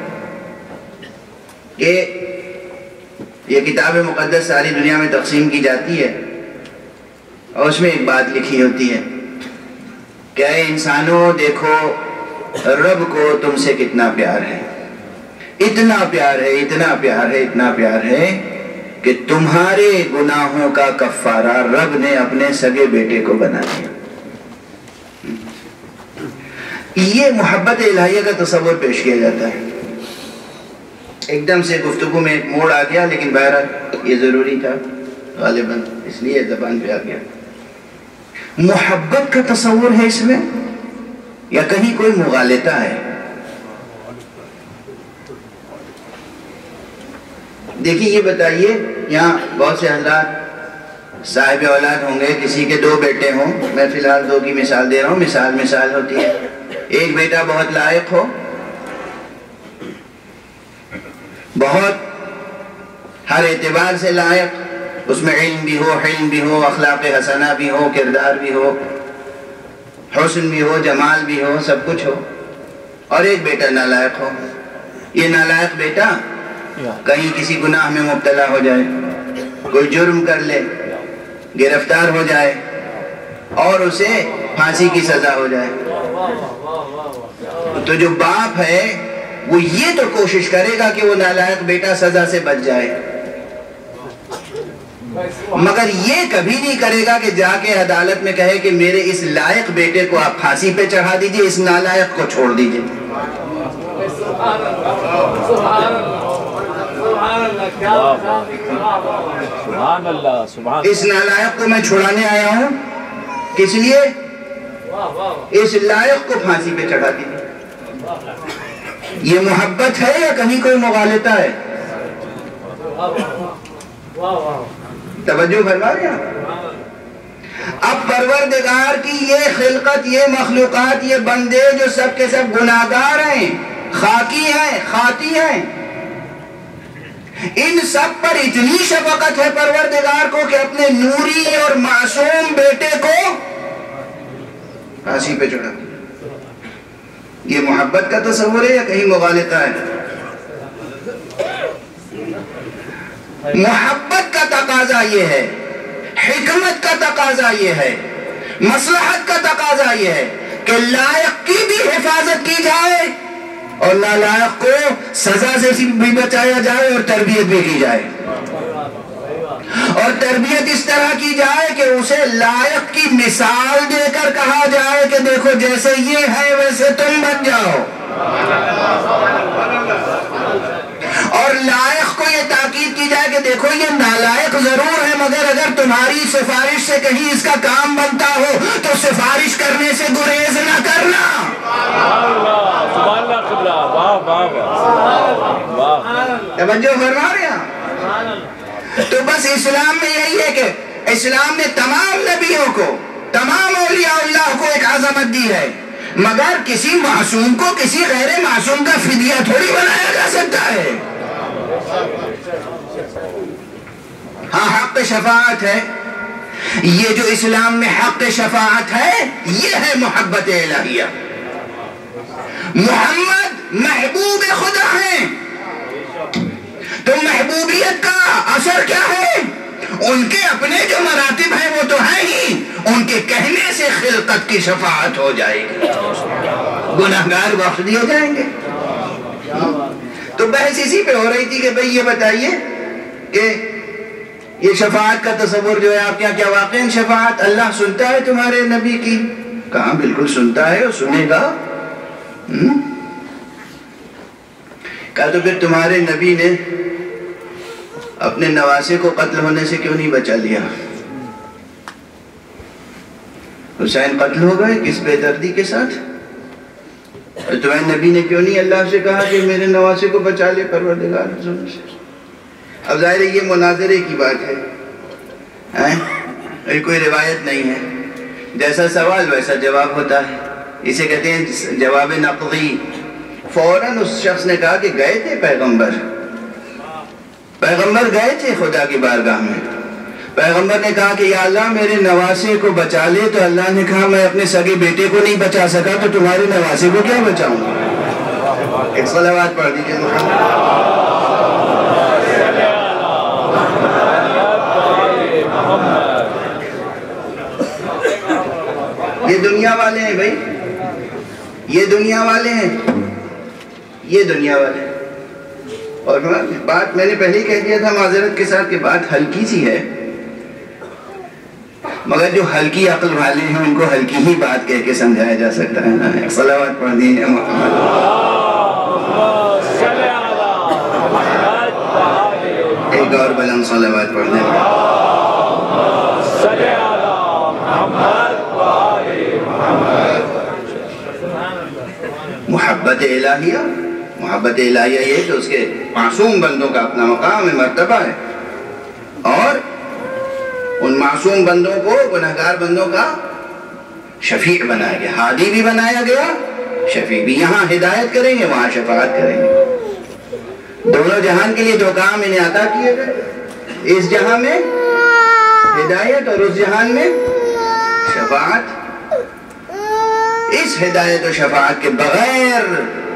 کہ یہ کتاب مقدس ساری دنیا میں تقسیم کی جاتی ہے، اور اس میں ایک بات لکھی ہوتی ہے کہ اے انسانوں دیکھو رب کو تم سے کتنا پیار ہے، اتنا پیار ہے، اتنا پیار ہے، اتنا پیار ہے کہ تمہارے گناہوں کا کفارہ رب نے اپنے سگے بیٹے کو بنا دیا. یہ محبت الہیہ کا تصور پیش کیا جاتا ہے. ایک دم سے گفتگو میں ایک موڑ آ گیا، لیکن بہرحال یہ ضروری تھا غالباً، اس لیے زبان پہ آ گیا. محبت کا تصور ہے اس میں یا کہیں کوئی مغالطہ ہے؟ دیکھیے یہ بتائیے، یہاں بہت سے حضرات صاحب اولاد ہوں گے، کسی کے دو بیٹے ہوں، میں فی الحال دو کی مثال دے رہا ہوں، مثال مثال ہوتی ہے. ایک بیٹا بہت لائق ہو، بہت ہر اعتبار سے لائق، اس میں علم بھی ہو، حلم بھی ہو، اخلاق حسنہ بھی ہو، کردار بھی ہو، حسن بھی ہو، جمال بھی ہو، سب کچھ ہو، اور ایک بیٹا نالائق ہو. یہ نالائق بیٹا کہیں کسی گناہ میں مبتلا ہو جائے, کوئی جرم کر لے, گرفتار ہو جائے اور اسے پھانسی کی سزا ہو جائے, تو جو باپ ہے وہ یہ تو کوشش کرے گا کہ وہ نالائق بیٹا سزا سے بچ جائے, مگر یہ کبھی نہیں کرے گا کہ جا کے عدالت میں کہے کہ میرے اس لائق بیٹے کو آپ پھانسی پہ چڑھا دیجئے, اس نالائق کو چھوڑ دیجئے. اس نالائق کو میں چھڑانے آیا ہوں, کس لیے؟ اس لائق کو پھانسی پہ چڑھا دیجئے. یہ محبت ہے یا کہیں کوئی مغالطہ ہے؟ توجہ فرما رہے ہیں. اب پروردگار کی یہ خلقت, یہ مخلوقات, یہ بندے جو سب کے سب گناہگار ہیں, خاکی ہیں, خاطی ہیں, ان سب پر اتنی شفقت ہے پروردگار کو کہ اپنے نوری اور معصوم بیٹے کو پھانسی پہ چڑھا. یہ محبت کا تصور ہے یا کہیں مغالطہ ہے؟ محبت کا تقاضا یہ ہے, حکمت کا تقاضا یہ ہے, مصلحت کا تقاضا یہ ہے کہ لائق کی بھی حفاظت کی جائے اور نالائق کو سزا سے بھی بچایا جائے اور تربیت بھی کی جائے, اور تربیت اس طرح کی جائے کہ اسے لائق کی مثال دے کر کہا جائے کہ دیکھو جیسے یہ ہے ویسے تم بن جاؤ, اور لائق کو یہ تاکید کی جائے کہ دیکھو یہ نالائق ضرور ہے مگر اگر تمہاری سفارش سے کہیں اس کا کام بنتا ہو تو سفارش کرنے سے گریز نہ کرنا. توجہ فرما رہے ہیں. تو بس اسلام میں یہی ہے کہ اسلام نے تمام نبیوں کو, تمام اولیاء اللہ کو ایک عظمت دی ہے, مگر کسی معصوم کو کسی غیر معصوم کا فدیہ تھوڑی بنایا جا سکتا ہے. ہاں حق شفاعت ہے, یہ جو اسلام میں حق شفاعت ہے یہ ہے محبت الہیہ. محمد محبوب خدا ہیں, تو محبوبیت کا اثر کیا ہے؟ ان کے اپنے جو مراتب ہیں وہ تو ہیں ہی, ان کے کہنے سے خلقت کی شفاعت ہو جائے گی, گناہگار بخش دیے جائیں گے. تو بحث اسی پہ ہو رہی تھی کہ بھئی یہ بتائیے کہ یہ شفاعت کا تصور جو ہے آپ کیا کیا واقعاً شفاعت اللہ سنتا ہے تمہارے نبی کی؟ کہاں بالکل سنتا ہے اور سنے گا. کہا تو پھر تمہارے نبی نے اپنے نواسے کو قتل ہونے سے کیوں نہیں بچا لیا؟ حسین قتل ہو گئے کس بے دردی کے ساتھ, اور تمہارے نبی نے کیوں نہیں اللہ سے کہا کہ میرے نواسے کو بچا لے پروردگار سے؟ اب ظاہر ہے یہ مناظرے کی بات ہے, یہ کوئی روایت نہیں ہے. جیسا سوال ویسا جواب ہوتا ہے, اسے کہتے ہیں جواب نقضی. فوراً اس شخص نے کہا کہ گئے تھے پیغمبر, پیغمبر گئے تھے خدا کی بارگاہ میں, پیغمبر نے کہا کہ یا اللہ میرے نواسے کو بچا لے, تو اللہ نے کہا میں اپنے سگے بیٹے کو نہیں بچا سکا تو تمہارے نواسے کو کیا بچاؤں گا. ایک صلوات پڑھ دیجئے محمد. یہ دنیا والے ہیں بھائی, یہ دنیا والے ہیں, یہ دنیا والے ہیں. اور بات میں نے پہلے ہی کہہ دیا تھا معذرت کے ساتھ کہ بات ہلکی سی ہے, مگر جو ہلکی عقل والے ہیں ان کو ہلکی ہی بات کہہ کے سمجھایا جا سکتا ہے نا. صلوات پڑھ دیجئے محمد. ایک اور بلند صلوات پڑھ دیں. محبت الہیہ, محبت الہیہ یہ کہ اس کے معصوم بندوں کا اپنا مقام ہے, مرتبہ ہے, اور ان معصوم بندوں کو, گناہگار بندوں کا شفیع بنایا گیا, ہادی بھی بنایا گیا, شفیع بھی. یہاں ہدایت کریں گے وہاں شفاعت کریں گے. دونوں جہان کے لیے دو کام انہیں عطا کیے گئے, اس جہاں میں ہدایت اور اس جہان میں شفاعت. اس ہدایت و شفاعت کے بغیر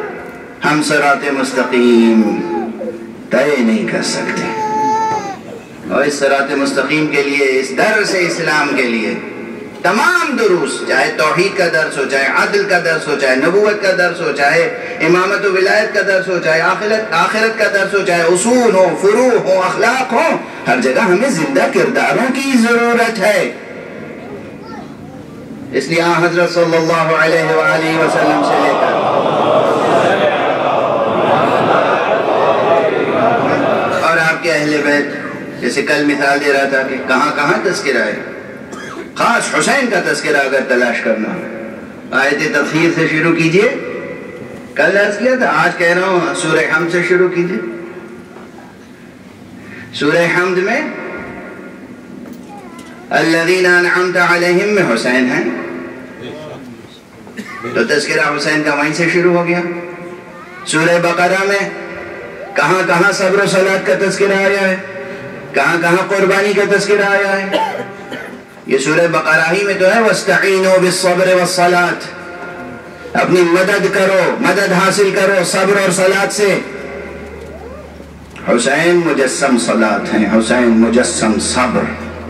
ہم صراط مستقیم طے نہیں کر سکتے. اور اس صراط مستقیم کے لیے، اس درس اسلام کے لیے تمام دروس، چاہے توحید کا درس ہو، چاہے عدل کا درس ہو، چاہے نبوت کا درس ہو، چاہے امامت و ولایت کا درس ہو، چاہے آخرت آخرت کا درس ہو، چاہے اصول ہو، فروع ہو، اخلاق ہو، ہر جگہ ہمیں زندہ کرداروں کی ضرورت ہے. اس لیے آن حضرت صلی اللہ علیہ وآلہ وسلم سے لے کر اور آپ کے اہل بیت، جیسے کل مثال دے رہا تھا کہ کہاں کہاں تذکرہ ہے. خاص حسین کا تذکرہ اگر تلاش کرنا آیت تطہیر سے شروع کیجئے. کل عرض کیا تھا، آج کہہ رہا ہوں سورہ حمد سے شروع کیجئے. سورہ حمد میں الذین انعمت علیہم میں حسین ہیں، تو تذکرہ حسین کا وہیں سے شروع ہو گیا. سورہ بقرہ میں کہاں کہاں صبر و صلاۃ کا تذکرہ آیا ہے، کہاں کہاں قربانی کا تذکرہ آیا ہے. یہ سورہ بقرہ ہی میں تو ہے وَاسْتَعِينُوا بِالصَّبْرِ وَالصَّلَاةِ، اپنی مدد کرو، مدد حاصل کرو صبر اور صلاۃ سے. حسین مجسم صلاۃ ہیں، حسین مجسم صبر.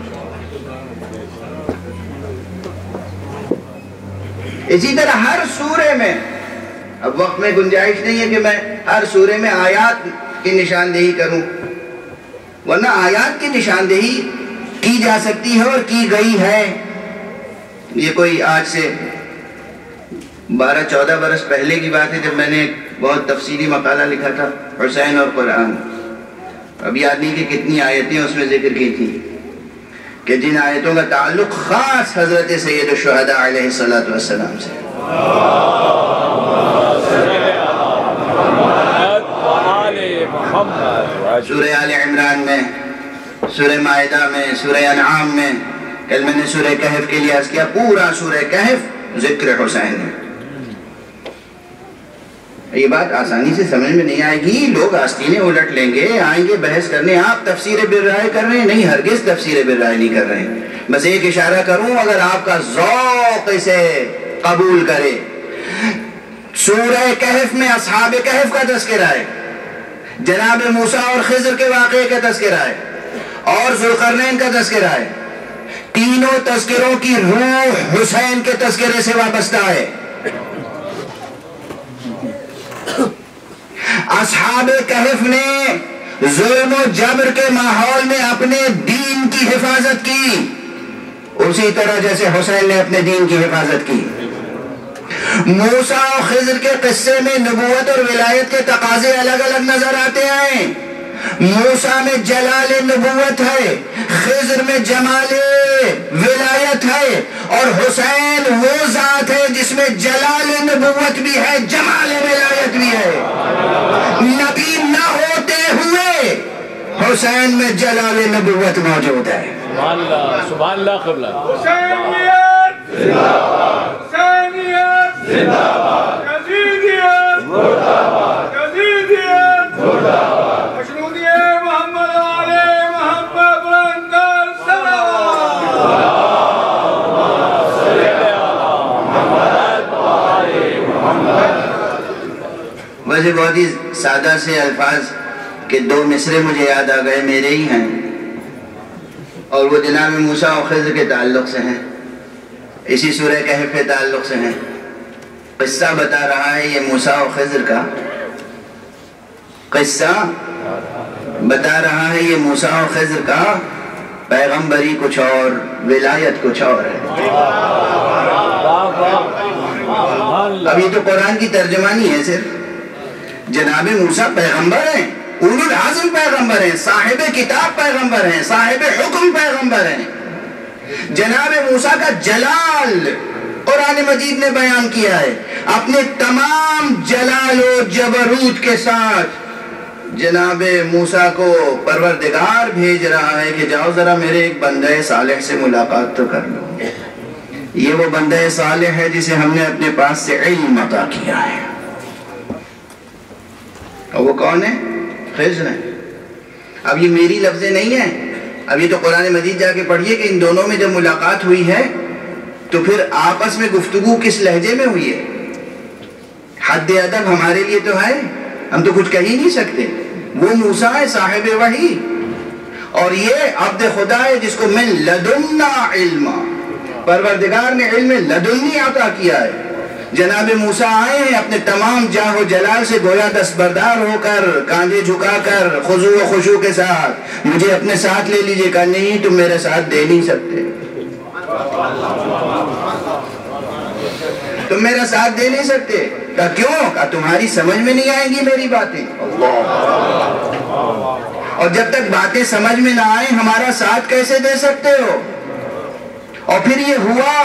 اسی طرح ہر سورے میں، اب وقت میں گنجائش نہیں ہے کہ میں ہر سورے میں آیات کی نشاندہی کروں، ورنہ آیات کی نشاندہی کی جا سکتی ہے اور کی گئی ہے. یہ کوئی آج سے بارہ چودہ برس پہلے کی بات ہے جب میں نے ایک بہت تفصیلی مقالہ لکھا تھا حسین اور قرآن. اب یاد نہیں کہ کتنی آیتیں اس میں ذکر کی تھی کہ جن آیتوں کا تعلق خاص حضرت سید الشہداء علیہ السلام سے. سورہ آل عمران میں، سورہ مائدہ میں، سورہ انعام میں، کل میں نے سورہ کہف کے لیے عرض کیا پورا سورہ کہف ذکر حسین ہے. یہ بات آسانی سے سمجھ میں نہیں آئے گی، لوگ آستینیں الٹ لیں گے، آئیں گے بحث کرنے. آپ تفسیر بالرائے کر رہے ہیں؟ نہیں، ہرگز تفسیر بالرائے نہیں کر رہے ہیں. بس ایک اشارہ کروں اگر آپ کا ذوق اسے قبول کرے. سورہ کہف میں اصحاب کہف کا تذکرہ ہے، جناب موسیٰ اور خضر کے واقعے کا تذکرہ ہے، اور ذوالقرنین کا تذکرہ ہے. تینوں تذکروں کی روح حسین کے تذکرے سے وابستہ ہے. اصحاب کہف نے ظلم و جبر کے ماحول میں اپنے دین کی حفاظت کی، اسی طرح جیسے حسین نے اپنے دین کی حفاظت کی. موسیٰ اور خضر کے قصے میں نبوت اور ولایت کے تقاضے الگ الگ نظر آتے ہیں. موسیٰ میں جلال نبوت ہے، خضر میں جمال ولایت ہے، اور حسین وہ ذات ہے جس میں جلال نبوت بھی ہے، جمال ولایت بھی ہے. نبی نہ ہوتے ہوئے حسین میں جلال نبوت موجود ہے. سبحان اللہ، سبحان اللہ. قبلہ حسینیت زندہ باد، حسینیت زندہ باد، یزیدیت مردہ باد، یزیدیت مردہ باد. مشروطیت محمد علیہ محمد بلند صلوات. ویسے بہت ہی سادہ سے الفاظ کے دو مصرے مجھے یاد آ گئے، میرے ہی ہیں، اور وہ جناب موسیٰ و خضر کے تعلق سے ہیں، اسی سورہ کہف کے تعلق سے ہیں. قصہ بتا رہا ہے یہ موسیٰ و خضر کا، قصہ بتا رہا ہے یہ موسیٰ و خضر کا. پیغمبری کچھ اور، ولایت کچھ اور ہے. اب یہ تو قرآن کی ترجمانی ہے صرف. جناب موسیٰ پیغمبر ہیں، اولو العزم پیغمبر ہیں، صاحب کتاب پیغمبر ہیں، صاحب حکم پیغمبر ہیں. جناب موسیٰ کا جلال قرآن مجید نے بیان کیا ہے، اپنے تمام جلال و جبروت کے ساتھ جناب موسیٰ کو پروردگار بھیج رہا ہے کہ جاؤ ذرا میرے ایک بندہ صالح سے ملاقات تو کر لو. یہ وہ بندہ صالح ہے جسے ہم نے اپنے پاس سے علم عطا کیا ہے. اور وہ کون ہے؟ خضر ہے. اب یہ میری لفظیں نہیں ہیں، اب یہ تو قرآن مجید جا کے پڑھیے کہ ان دونوں میں جب ملاقات ہوئی ہے تو پھر آپس میں گفتگو کس لہجے میں ہوئی ہے. حد ادب ہمارے لیے تو ہے، ہم تو کچھ کہہ ہی نہیں سکتے. وہ موسیٰ ہے صاحب وحی، اور یہ عبد خدا ہے جس کو من لدنا علما، پروردگار نے علم لدنی عطا کیا ہے. جناب موسیٰ آئے ہیں اپنے تمام جاہ و جلال سے گویا دستبردار ہو کر، کاندھے جھکا کر، خضوع و خشوع کے ساتھ، مجھے اپنے ساتھ لے لیجئے. کہا نہیں، تم میرے ساتھ دے نہیں سکتے، تم میرا ساتھ دے نہیں سکتے. کہا کیوں؟ کہا تمہاری سمجھ میں نہیں آئیں گی میری باتیں. اور جب تک باتیں سمجھ میں نہ آئیں ہمارا ساتھ کیسے دے سکتے ہو؟ اور پھر یہ ہوا،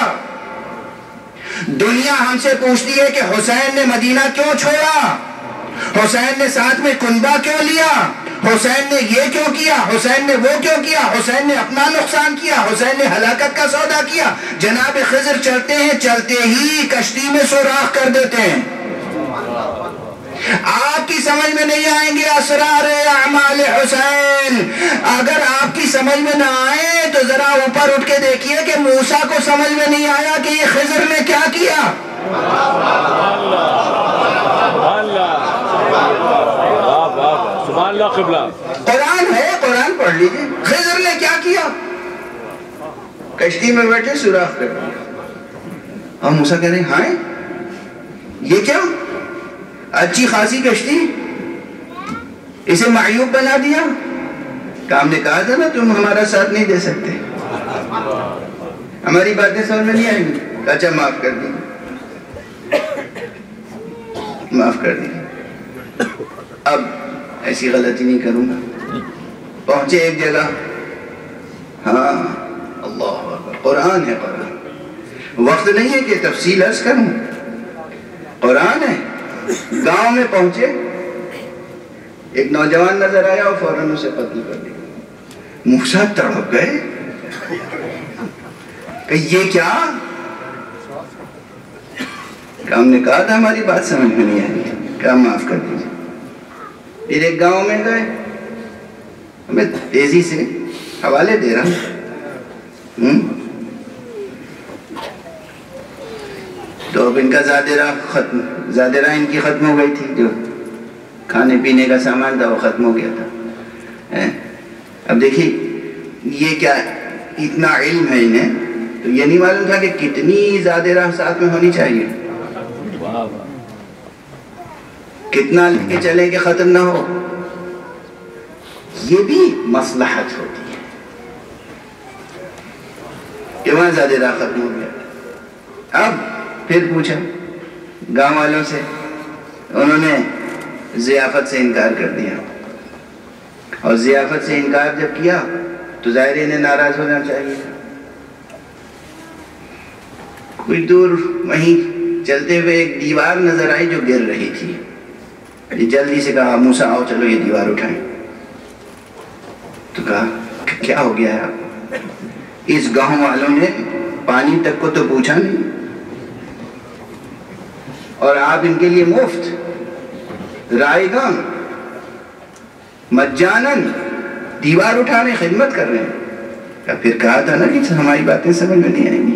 دنیا ہم سے پوچھتی ہے کہ حسین نے مدینہ کیوں چھوڑا، حسین نے ساتھ میں کنبہ کیوں لیا، حسین نے یہ کیوں کیا، حسین نے وہ کیوں کیا، حسین نے اپنا نقصان کیا، حسین نے ہلاکت کا سودا کیا. جناب خضر چلتے ہیں، چلتے ہی کشتی میں سوراخ کر دیتے ہیں. آپ کی سمجھ میں نہیں آئیں گے اسرار اعمال حسین. اگر آپ کی سمجھ میں نہ آئے تو ذرا اوپر اٹھ کے دیکھیے کہ موسیٰ کو سمجھ میں نہیں آیا کہ یہ خضر نے کیا کیا. سبحان اللہ قبلہ. قرآن ہے، قرآن پڑھ لیجئے. خضر نے کیا کیا؟ کشتی میں بیٹھے سوراخ کر دیا. اور موسیٰ کہہ رہے ہیں ہائے یہ کیا؟ اچھی خاصی کشتی، اسے معیوب بنا دیا. کام نے کہا تھا نا تم ہمارا ساتھ نہیں دے سکتے، ہماری باتیں سمجھ میں نہیں آئیں گی. اچھا معاف کر دی، معاف کر دی، اب ایسی غلطی نہیں کروں گا. پہنچے ایک جگہ، ہاں اللہ اکبر، قرآن ہے، قرآن. وقت نہیں ہے کہ تفصیل عرض کروں، قرآن ہے. گاؤں میں پہنچے، ایک نوجوان نظر آیا اور فوراً اسے قتل کر دیا. موسیٰ تڑپ گئے کہ یہ کیا؟ کہ ہم نے کہا تھا ہماری بات سمجھ میں نہیں آئی، کیا معاف کر دیجیے. پھر ایک گاؤں میں گئے، میں تیزی سے حوالے دے رہا ہوں. تو اب ان کا زادرہ ختم، زادرہ ان کی ختم ہو گئی تھی، جو کھانے پینے کا سامان تھا وہ ختم ہو گیا تھا. اب دیکھیے یہ کیا اتنا علم ہے انہیں، تو یہ نہیں معلوم تھا کہ کتنی زادرہ ساتھ میں ہونی چاہیے، کتنا لے کے چلیں کہ ختم نہ ہو. یہ بھی مصلحت ہوتی ہے کہ وہاں زادرہ ختم ہو گیا. اب پھر پوچھا گاؤں والوں سے، انہوں نے ضیافت سے انکار کر دیا. اور ضیافت سے انکار جب کیا تو ظاہر انہیں ناراض ہونا چاہیے. کچھ دور وہیں چلتے ہوئے ایک دیوار نظر آئی جو گر رہی تھی. جلدی سے کہا موسیٰ آؤ چلو یہ دیوار اٹھائیں. تو کہا کیا ہو گیا ہے آپ؟ اس گاؤں والوں نے پانی تک کو تو پوچھا نہیں، اور آپ ان کے لیے مفت رائے گاں مجانن دیوار اٹھا رہے، خدمت کر رہے ہیں. پھر کہا تھا نا کہ ہماری باتیں سمجھ میں نہیں آئیں گی.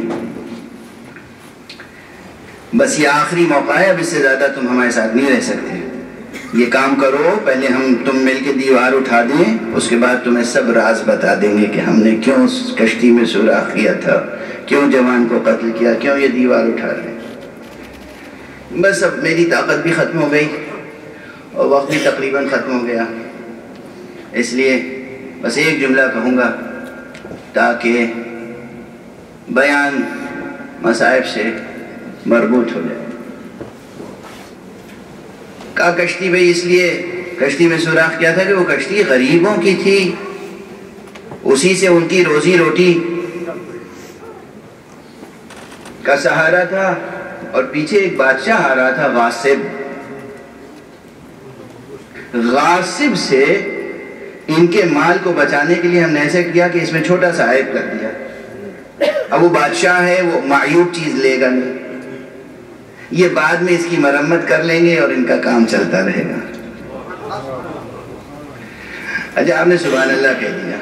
بس یہ آخری موقع ہے، اب اس سے زیادہ تم ہمارے ساتھ نہیں رہ سکتے. یہ کام کرو، پہلے ہم تم مل کے دیوار اٹھا دیں، اس کے بعد تمہیں سب راز بتا دیں گے کہ ہم نے کیوں اس کشتی میں سوراخ کیا تھا، کیوں جوان کو قتل کیا، کیوں یہ دیوار اٹھا رہے ہیں. بس اب میری طاقت بھی ختم ہو گئی اور وقت بھی تقریباً ختم ہو گیا، اس لیے بس ایک جملہ کہوں گا تاکہ بیان مصائب سے مربوط ہو جائے. کہا کشتی بھئی اس لیے کشتی میں سوراخ کیا تھا کہ وہ کشتی غریبوں کی تھی، اسی سے ان کی روزی روٹی کا سہارا تھا، اور پیچھے ایک بادشاہ آ رہا تھا غاصب. غاصب سے ان کے مال کو بچانے کے لیے ہم نے ایسے کیا کہ اس میں چھوٹا سا عیب کر دیا. اب وہ بادشاہ ہے، وہ معیوب چیز لے گا نہیں، یہ بعد میں اس کی مرمت کر لیں گے اور ان کا کام چلتا رہے گا. اچھا آپ نے سبحان اللہ کہہ دیا.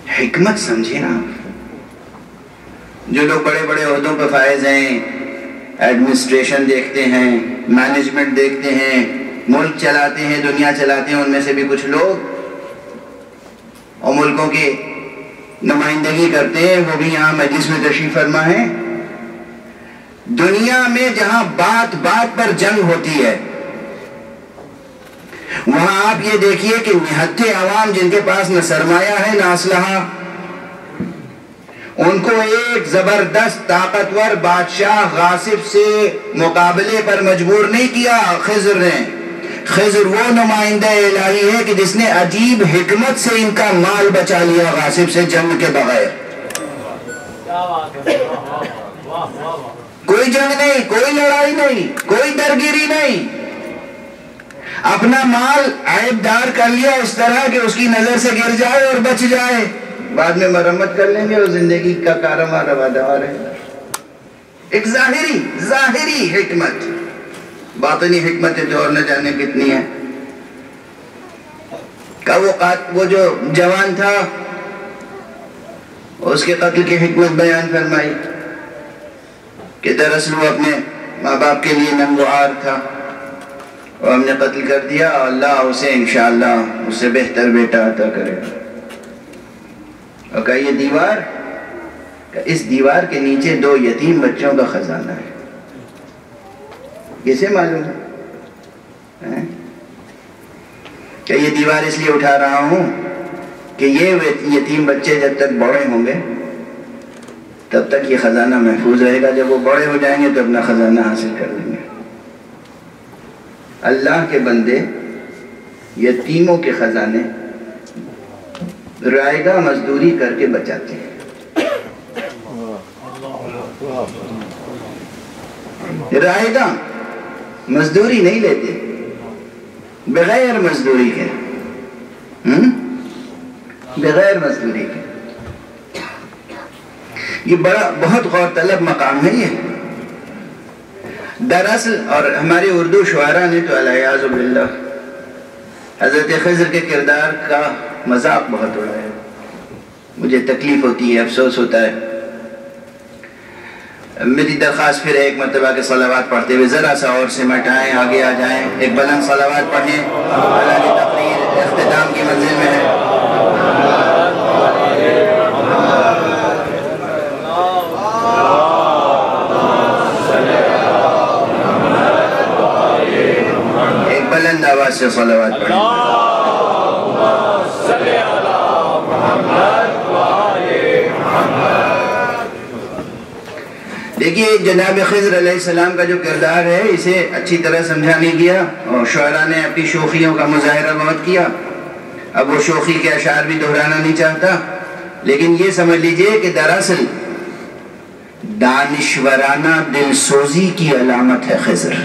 حکمت سمجھے نا. جو لوگ بڑے بڑے عہدوں پہ فائز ہیں، ایڈمنسٹریشن دیکھتے ہیں، مینجمنٹ دیکھتے ہیں، ملک چلاتے ہیں، دنیا چلاتے ہیں، ان میں سے بھی کچھ لوگ اور ملکوں کی نمائندگی کرتے ہیں، وہ بھی یہاں مجلس میں تشریف فرما ہے۔ دنیا میں جہاں بات بات پر جنگ ہوتی ہے، وہاں آپ یہ دیکھیے کہ نہتے عوام جن کے پاس نہ سرمایہ ہے نہ اسلحہ، ان کو ایک زبردست طاقتور بادشاہ غاصب سے مقابلے پر مجبور نہیں کیا خضر نے۔ خضر وہ نمائندہ الہی ہے کہ جس نے عجیب حکمت سے ان کا مال بچا لیا غاصب سے جنگ کے بغیر۔ کوئی جنگ نہیں، کوئی لڑائی نہیں، کوئی درگیری نہیں، اپنا مال عیبدار کر لیا اس طرح کہ اس کی نظر سے گر جائے اور بچ جائے، بعد میں مرمت کر لیں گے اور زندگی کا کارواں روا دوا رہے گا۔ ایک ظاہری ظاہری حکمت، باطنی حکمت تو اور نہ جانے کتنی ہے۔ کہ وہ وہ جو جوان تھا اس کے قتل کی حکمت بیان فرمائی کہ دراصل وہ اپنے ماں باپ کے لیے ننگوار تھا اور ہم نے قتل کر دیا، اللہ اسے انشاءاللہ اس سے بہتر بیٹا عطا کرے گا۔ اور کہا یہ دیوار، کہ اس دیوار کے نیچے دو یتیم بچوں کا خزانہ ہے۔ کیسے معلوم ہے کہ یہ دیوار اس لیے اٹھا رہا ہوں کہ یہ یتیم بچے جب تک بڑے ہوں گے تب تک یہ خزانہ محفوظ رہے گا، جب وہ بڑے ہو جائیں گے تو اپنا خزانہ حاصل کر لیں گے۔ اللہ کے بندے یتیموں کے خزانے رائے گاہ مزدوری کر کے بچاتے ہیں۔ رائے گاہ مزدوری نہیں لیتے، بغیر مزدوری کے، بغیر مزدوری کے۔ یہ بڑا بہت غور طلب مقام ہے یہ دراصل۔ اور ہمارے اردو شعراء نے تو العیاذ باللہ حضرت خضر کے کردار کا مذاق بہت اڑایا۔ مجھے تکلیف ہوتی ہے، افسوس ہوتا ہے۔ میری درخواست پھر ایک مرتبہ کے صلوات پڑھتے ہوئے ذرا سا اور سمٹ آئیں، آگے آ جائیں، ایک بلند صلوات پڑھیں۔ اللہ کی تقریر اختتام کی منزل میں ہے۔ ایک بلند آواز سے صلوات پڑھیں۔ دیکھیے جناب خضر علیہ السلام کا جو کردار ہے اسے اچھی طرح سمجھا نہیں گیا، اور شعراء نے اپنی شوخیوں کا مظاہرہ بہت کیا۔ اب وہ شوخی کے اشعار بھی دہرانا نہیں چاہتا، لیکن یہ سمجھ لیجئے کہ دراصل دانشورانہ دل سوزی کی علامت ہے خضر۔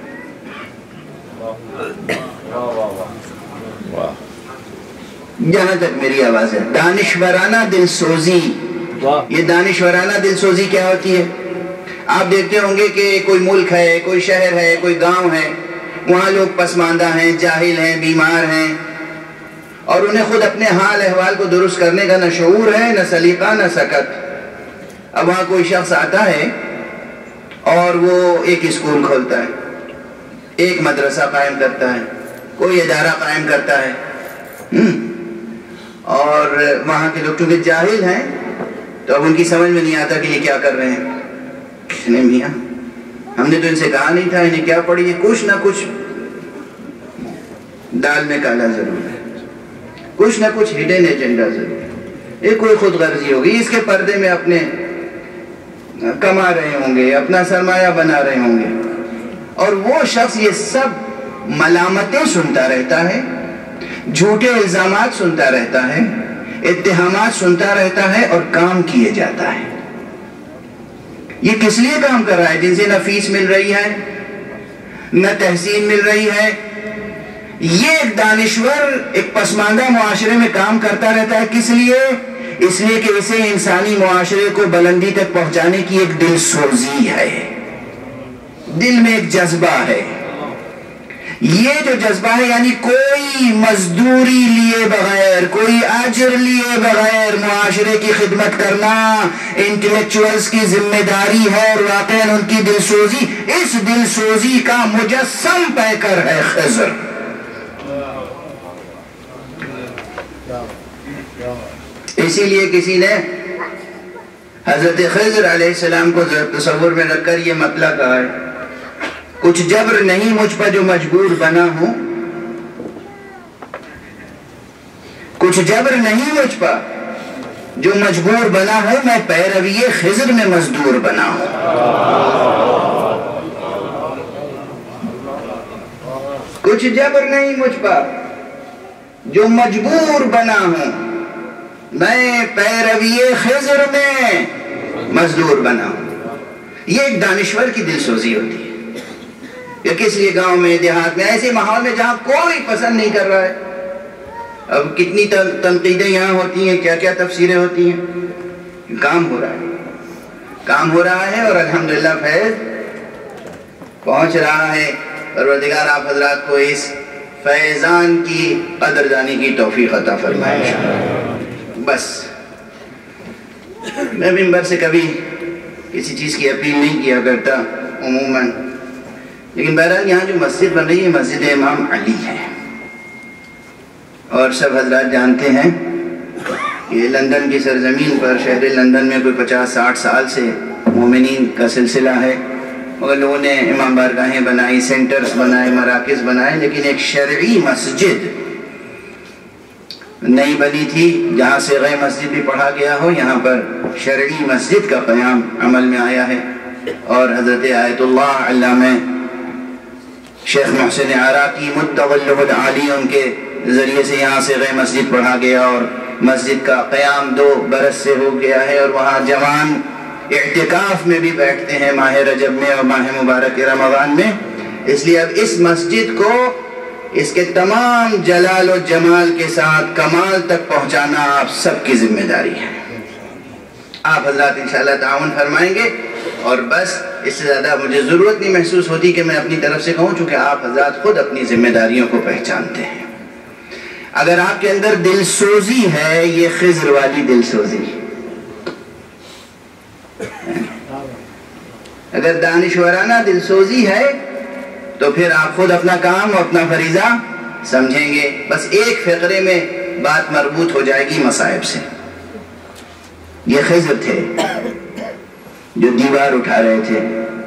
جہاں تک میری آواز ہے، دانشورانہ دل سوزی۔ یہ دانشورانہ دل سوزی کیا ہوتی ہے؟ آپ دیکھتے ہوں گے کہ کوئی ملک ہے، کوئی شہر ہے، کوئی گاؤں ہے، وہاں لوگ پسماندہ ہیں، جاہل ہیں، بیمار ہیں، اور انہیں خود اپنے حال احوال کو درست کرنے کا نہ شعور ہے، نہ سلیقہ، نہ سکت۔ اب وہاں کوئی شخص آتا ہے اور وہ ایک اسکول کھولتا ہے، ایک مدرسہ قائم کرتا ہے، کوئی ادارہ قائم کرتا ہے، اور وہاں کے لوگ چونکہ جاہل ہیں تو اب ان کی سمجھ میں نہیں آتا کہ یہ کیا کر رہے ہیں۔ کس نے میاں ہم نے تو ان سے کہا نہیں تھا، انہیں کیا پڑی، کچھ نہ کچھ دال میں کالا ضرور ہے، کچھ نہ کچھ ہڈن ایجنڈا ضرور ہے، یہ کوئی خود غرضی ہوگی، اس کے پردے میں اپنے کما رہے ہوں گے، اپنا سرمایہ بنا رہے ہوں گے۔ اور وہ شخص یہ سب ملامتیں سنتا رہتا ہے، جھوٹے الزامات سنتا رہتا ہے، اتہامات سنتا رہتا ہے، اور کام کیے جاتا ہے۔ یہ کس لیے کام کر رہا ہے؟ جن سے نہ فیس مل رہی ہے، نہ تحسین مل رہی ہے۔ یہ ایک دانشور ایک پسماندہ معاشرے میں کام کرتا رہتا ہے، کس لیے؟ اس لیے کہ اسے انسانی معاشرے کو بلندی تک پہنچانے کی ایک دل سوزی ہے، دل میں ایک جذبہ ہے، یہ جو جذبہ ہے، یعنی کوئی مزدوری لیے بغیر، کوئی اجر لیے بغیر معاشرے کی خدمت کرنا انٹلیکچوئلز کی ذمہ داری ہے، اور واقعاً ان کی دل سوزی، اس دل سوزی کا مجسم پیکر ہے خضر۔ اسی لیے کسی نے حضرت خضر علیہ السلام کو تصور میں رکھ کر یہ مطلع کہا ہے، کچھ جبر نہیں مجھ پر جو مجبور بنا ہوں، کچھ جبر نہیں مجھ پر جو مجبور بنا ہوں، میں پیروی خضر میں مزدور بنا ہوں۔ کچھ جبر نہیں مجھ پر جو مجبور بنا ہوں، میں پیروی خضر میں مزدور بنا ہوں۔ یہ ایک دانشور کی دل سوزی ہوتی ہے کہ کس لیے گاؤں میں، دیہات میں، ایسے ماحول میں جہاں کوئی پسند نہیں کر رہا ہے۔ اب کتنی تنقیدیں یہاں ہوتی ہیں، کیا کیا تفسیریں ہوتی ہیں، کام ہو رہا ہے، کام ہو رہا ہے، اور الحمدللہ فیض پہنچ رہا ہے۔ پروردگار آپ حضرات کو اس فیضان کی قدردانی کی توفیق عطا فرمائے۔ بس میں ممبر سے کبھی کسی چیز کی اپیل نہیں کیا کرتا عموماً، لیکن بہرحال یہاں جو مسجد بن رہی ہے مسجد امام علی ہے، اور سب حضرات جانتے ہیں کہ لندن کی سرزمین پر، شہر لندن میں کوئی پچاس ساٹھ سال سے مومنین کا سلسلہ ہے، مگر لوگوں نے امام بارگاہیں بنائی، سینٹرز بنائے، مراکز بنائے، لیکن ایک شرعی مسجد نہیں بنی تھی جہاں سے غیر مسجد بھی پڑھا گیا ہو۔ یہاں پر شرعی مسجد کا قیام عمل میں آیا ہے، اور حضرت آیت اللہ علامہ شیخ محسن عراقی مدۃ العالی ان کے ذریعے سے یہاں سے غیر مسجد پڑھا گیا، اور مسجد کا قیام دو برس سے ہو گیا ہے، اور وہاں جوان اعتکاف میں بھی بیٹھتے ہیں ماہ رجب میں اور ماہ مبارک رمضان میں۔ اس لیے اب اس مسجد کو اس کے تمام جلال و جمال کے ساتھ کمال تک پہنچانا آپ سب کی ذمہ داری ہے۔ آپ حضرات انشاءاللہ تعاون فرمائیں گے، اور بس اس سے زیادہ مجھے ضرورت نہیں محسوس ہوتی کہ میں اپنی طرف سے کہوں، چونکہ آپ حضرات خود اپنی ذمہ داریوں کو پہچانتے ہیں۔ اگر آپ کے اندر دل سوزی ہے، یہ خضر والی دل سوزی، اگر دانشورانہ دل سوزی ہے تو پھر آپ خود اپنا کام اور اپنا فریضہ سمجھیں گے۔ بس ایک فقرے میں بات مربوط ہو جائے گی مصائب سے۔ یہ خضر تھے جو دیوار اٹھا رہے تھے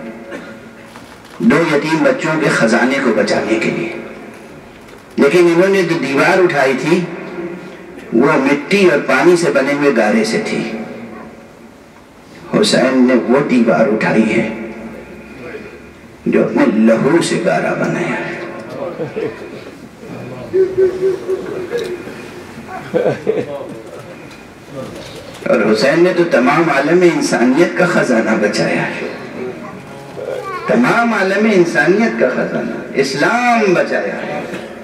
دو یتیم بچوں کے خزانے کو بچانے کے لیے، لیکن انہوں نے جو دیوار اٹھائی تھی وہ مٹی اور پانی سے بنے ہوئے گارے سے تھی۔ حسین نے وہ دیوار اٹھائی ہے جو اپنے لہو سے گارا بنایا ہے۔ اور حسین نے تو تمام عالم انسانیت کا خزانہ بچایا ہے، تمام عالم انسانیت کا خزانہ، اسلام بچایا ہے،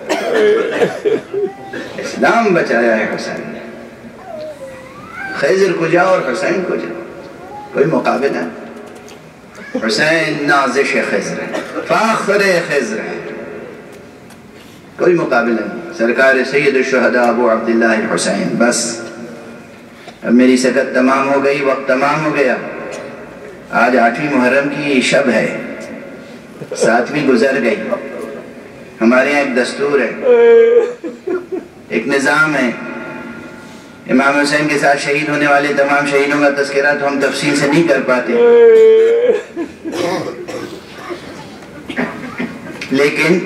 اسلام بچایا ہے حسین نے۔ خضر کو جاؤ اور حسین کو جاؤ، کوئی مقابلہ ہے؟ حسین نازش خضر ہے، فاخر خضر ہے، کوئی مقابلہ نہیں۔ سرکار سید الشہداء ابو عبداللہ الحسین۔ بس اب میری سکت تمام ہو گئی، وقت تمام ہو گیا۔ آج آٹھویں محرم کی شب ہے، ساتویں گزر گئی۔ ہمارے یہاں ایک دستور ہے، ایک نظام ہے، امام حسین کے ساتھ شہید ہونے والے تمام شہیدوں کا تذکرہ تو ہم تفصیل سے نہیں کر پاتے، لیکن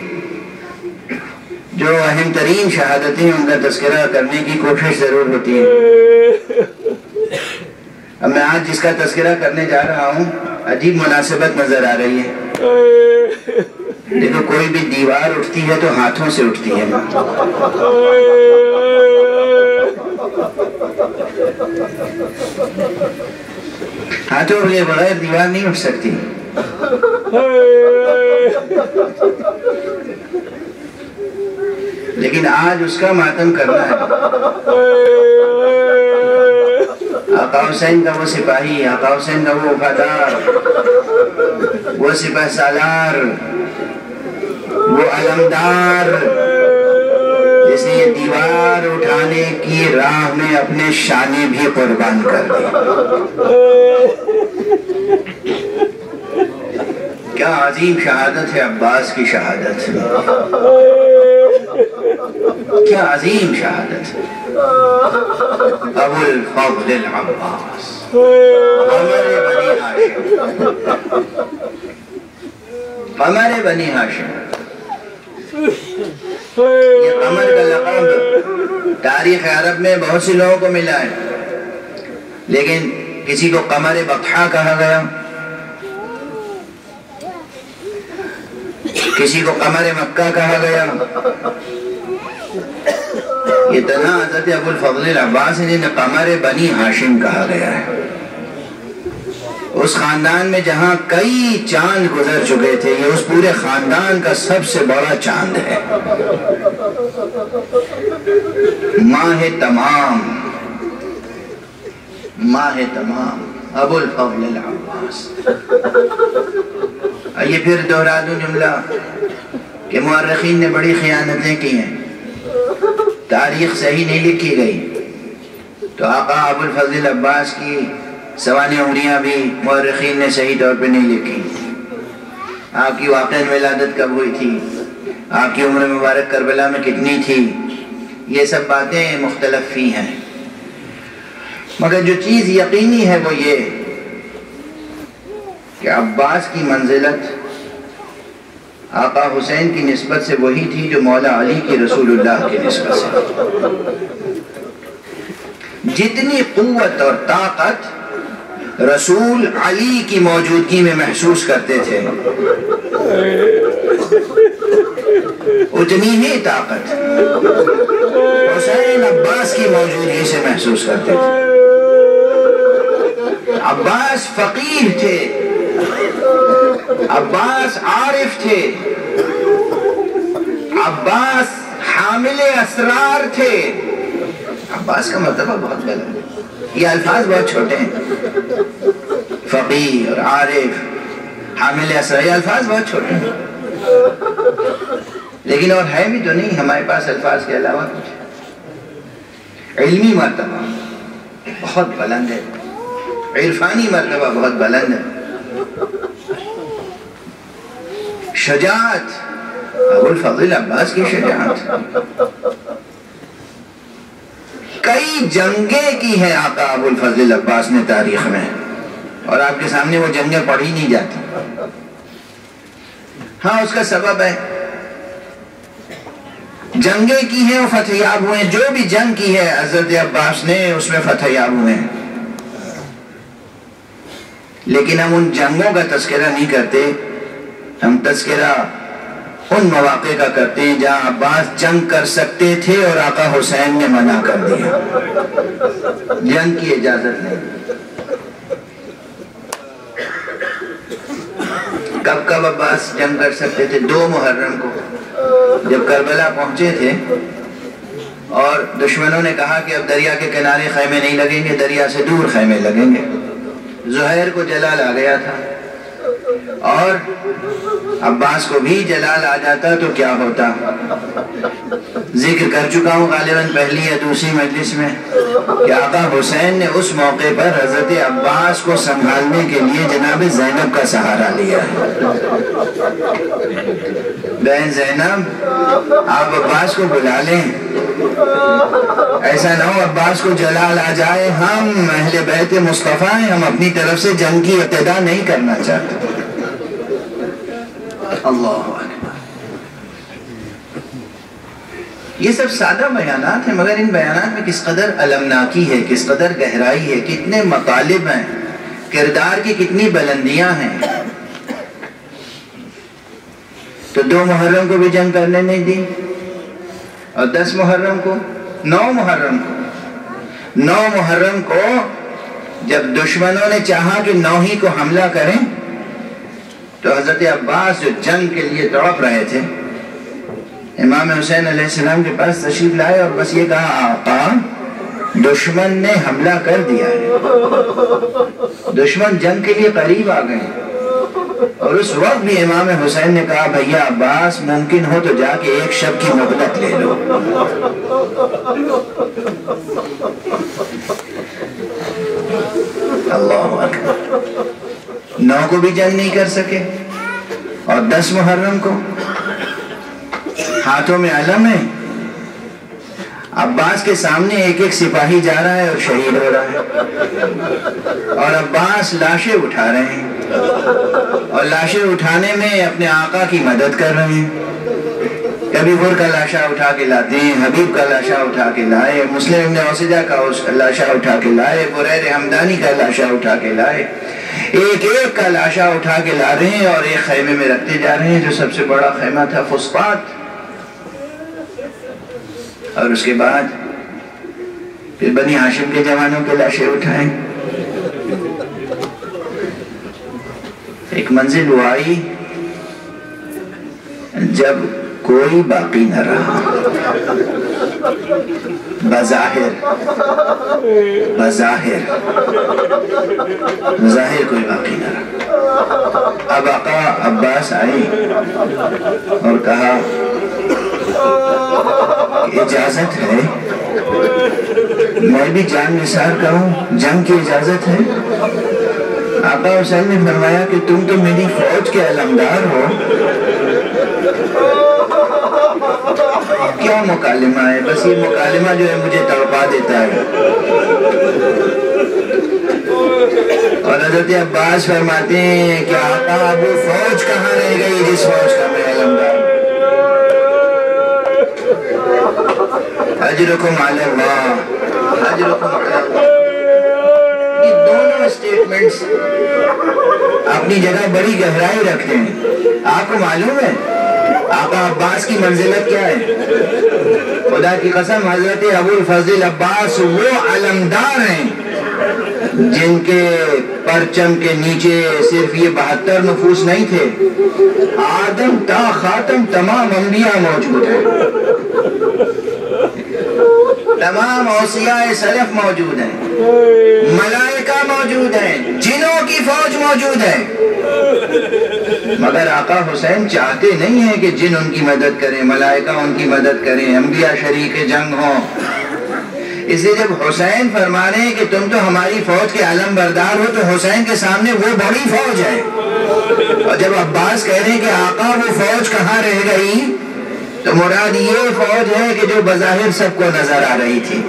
جو اہم ترین شہادتیں ان کا تذکرہ کرنے کی کوشش ضرور ہوتی ہے۔ اب میں آج جس کا تذکرہ کرنے جا رہا ہوں عجیب مناسبت نظر آ رہی ہے۔ دیکھو کوئی بھی دیوار اٹھتی ہے تو ہاتھوں سے اٹھتی ہے، ہاتھوں کے بغیر دیوار نہیں اٹھ سکتی۔ لیکن آج اس کا ماتم کرنا ہے۔ آقا حسین کا وہ سپاہی، آقا حسین کا وہ وفادار، وہ سپہ سالار، وہ علمدار جس نے یہ دیوار اٹھانے کی راہ میں اپنے شانے بھی قربان کر دی. کیا عظیم شہادت ہے عباس کی شہادت، کیا عظیم شہادت ہے. ابو الفضل العباس قمر بنی ہاشم، قمر بنی ہاشم. یہ قمر کا لقب تاریخ عرب میں بہت سے لوگوں کو ملا ہے، لیکن کسی کو قمر بطحا کہا گیا، کسی کو قمر مکہ کہا گیا. یہ تنہا حضرت ابو الفضل العباس نے قمر بنی ہاشم کہا گیا ہے. اس خاندان میں جہاں کئی چاند گزر چکے تھے، یہ اس پورے خاندان کا سب سے بڑا چاند ہے. ماہ تمام، ماہ تمام ابو الفضل العباس. آئیے پھر دہرا دوں جملہ کہ مورخین نے بڑی خیانتیں کی ہیں، تاریخ صحیح نہیں لکھی گئی. تو آقا ابو الفضل العباس کی سوانح عمریاں بھی مورخین نے صحیح طور پہ نہیں لکھی. آپ کی واقعہ ولادت کب ہوئی تھی، آپ کی عمر مبارک کربلا میں کتنی تھی، یہ سب باتیں مختلف فی ہیں. مگر جو چیز یقینی ہے وہ یہ کہ عباس کی منزلت آقا حسین کی نسبت سے وہی تھی جو مولا علی کی رسول اللہ کی نسبت سے. جتنی قوت اور طاقت رسول علی کی موجودگی میں محسوس کرتے تھے، اتنی ہی طاقت حسین عباس کی موجودگی سے محسوس کرتے تھے. عباس فقیہ تھے، عباس عارف تھے، عباس حامل اسرار تھے. عباس کا مرتبہ بہت بلند ہے، یہ الفاظ بہت چھوٹے ہیں. فقیہ اور عارف، حامل اسرار، یہ الفاظ بہت چھوٹے ہیں، لیکن اور ہے بھی تو نہیں ہمارے پاس الفاظ کے علاوہ کچھ. علمی مرتبہ بہت بلند ہے، عرفانی مرتبہ بہت بلند ہے. شجاعت، ابو الفضل عباس کی شجاعت. کئی جنگیں کی ہیں آقا ابو الفضل عباس نے تاریخ میں، اور آپ کے سامنے وہ جنگیں پڑھی نہیں جاتی. ہاں اس کا سبب ہے، جنگیں کی ہیں وہ فتح یاب ہوئے ہیں. جو بھی جنگ کی ہے حضرت عباس نے اس میں فتح یاب ہوئے ہیں. لیکن ہم ان جنگوں کا تذکرہ نہیں کرتے، ہم تذکرہ ان مواقع کا کرتے ہیں جہاں عباس جنگ کر سکتے تھے اور آقا حسین نے منع کر دیا. جنگ کی اجازت نہیں. کب کب عباس جنگ کر سکتے تھے؟ دو محرم کو جب کربلا پہنچے تھے اور دشمنوں نے کہا کہ اب دریا کے کنارے خیمے نہیں لگیں گے، دریا سے دور خیمے لگیں گے. زہیر کو جلال آ گیا تھا، اور عباس کو بھی جلال آ جاتا تو کیا ہوتا. ذکر کر چکا ہوں غالباً پہلی یا دوسری مجلس میں کہ آقا حسین نے اس موقع پر حضرت عباس کو سنبھالنے کے لیے جناب زینب کا سہارا لیا ہے. بہن زینب، آپ عباس کو بلا لیں، ایسا نہ ہو عباس کو جلال آ جائے. ہم اہل بیت مصطفیٰ ہیں، ہم اپنی طرف سے جنگ کی ابتدا نہیں کرنا چاہتے. اللہ اکبر. یہ سب سادہ بیانات ہیں، مگر ان بیانات میں کس قدر المناکی ہے، کس قدر گہرائی ہے، کتنے مطالب ہیں، کردار کی کتنی بلندیاں ہیں. تو دو محرم کو بھی جنگ کرنے نہیں دی، اور دس محرم کو، نو محرم کو نو محرم کو جب دشمنوں نے چاہا کہ نو ہی کو حملہ کریں تو حضرت عباس جو جنگ کے لیے تڑپ رہے تھے امام حسین علیہ السلام کے پاس تشریف لائے اور بس یہ کہا، آقا دشمن نے حملہ کر دیا ہے، دشمن جنگ کے لیے قریب آ گئے. اور اس وقت بھی امام حسین نے کہا بھیا عباس ممکن ہو تو جا کے ایک شب کی مہلت لے لو. اللہ اکبر. نو کو بھی جنگ نہیں کر سکے اور دس محرم کو ہاتھوں میں علم ہے. عباس کے سامنے ایک ایک سپاہی جا رہا ہے اور شہید ہو رہا ہے اور عباس لاشیں اٹھا رہے ہیں اور لاشیں اٹھانے میں اپنے آقا کی مدد کر رہے ہیں. کبھی غر کا لاشا اٹھا کے لاتے ہیں, حبیب کا لاشا اٹھا کے لائے, مسلم ابن عوسجہ کا لاشا اٹھا کے لائے, بریر حمدانی کا لاشا اٹھا کے لائے. ایک ایک کا لاشا اٹھا کے لا رہے ہیں اور ایک خیمے میں رکھتے جا رہے ہیں جو سب سے بڑا خیمہ تھا فسطاط. اور اس کے بعد پھر بنی ہاشم کے جوانوں کے لاشیں اٹھائیں. ایک منزل وہ آئی جب کوئی باقی نہ رہا, بظاہر بظاہر ظاہر کوئی باقی نہ رہا. اب آقا عباس آئے اور کہا اجازت ہے میں بھی جان نثار کروں, جنگ کی اجازت ہے؟ آقا حسین نے فرمایا کہ تم تو میری فوج کے علمدار ہو, کیا مکالمہ ہے؟ بس یہ مکالمہ جو ہے مجھے تڑپا دیتا ہے. اور حضرت عباس فرماتے ہیں کہ آقا اب وہ فوج کہاں رہ گئی جس فوج کا میں علمدار ہوں. اجرکم علی اللہ, اجرکم علی اللہ. یہ دونوں اسٹیٹمنٹس اپنی جگہ بڑی گہرائی رکھتے ہیں. آپ کو معلوم ہے آقا عباس کی منزلت کیا ہے؟ خدا کی قسم حضرت ابو الفضل عباس وہ علمدار ہیں جن کے پرچم کے نیچے صرف یہ بہتر نفوس نہیں تھے, آدم تا خاتم تمام انبیاء موجود ہیں, تمام اوصیاء سلف موجود ہیں, ملائکہ موجود ہیں, جنوں کی فوج موجود ہے. مگر آقا حسین چاہتے نہیں ہیں کہ جن ان کی مدد کریں, ملائکہ ان کی مدد کریں, انبیاء شریک جنگ ہوں. اس لیے جب حسین فرما رہے ہیں کہ تم تو ہماری فوج کے علم بردار ہو تو حسین کے سامنے وہ بڑی فوج ہے. اور جب عباس کہہ رہے ہیں کہ آقا وہ فوج کہاں رہ گئی تو مراد یہ فوج ہے کہ جو بظاہر سب کو نظر آ رہی تھی.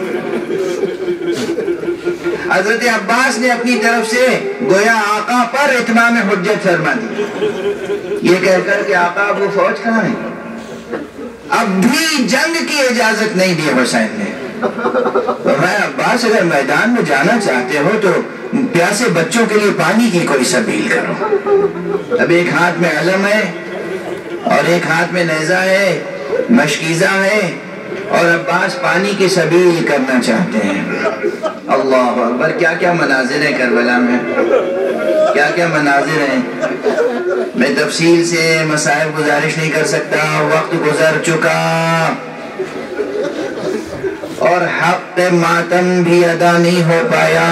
حضرت عباس نے اپنی طرف سے گویا آقا پر اتمام حجت فرما دی, یہ کہہ کر کہ آقا وہ فوج کہاں ہے. اب بھی جنگ کی اجازت نہیں دی حسین نے. میں عباس اگر میدان میں جانا چاہتے ہو تو پیاسے بچوں کے لیے پانی کی کوئی سبیل کرو. اب ایک ہاتھ میں علم ہے اور ایک ہاتھ میں نیزہ ہے, مشکیزہ ہے, اور عباس پانی کی سبیل کرنا چاہتے ہیں. اللہ اکبر, کیا کیا مناظر ہیں کربلا میں, کیا کیا مناظر ہیں. میں تفصیل سے مسائل گزارش نہیں کر سکتا, وقت گزر چکا اور حق ماتم بھی ادا نہیں ہو پایا.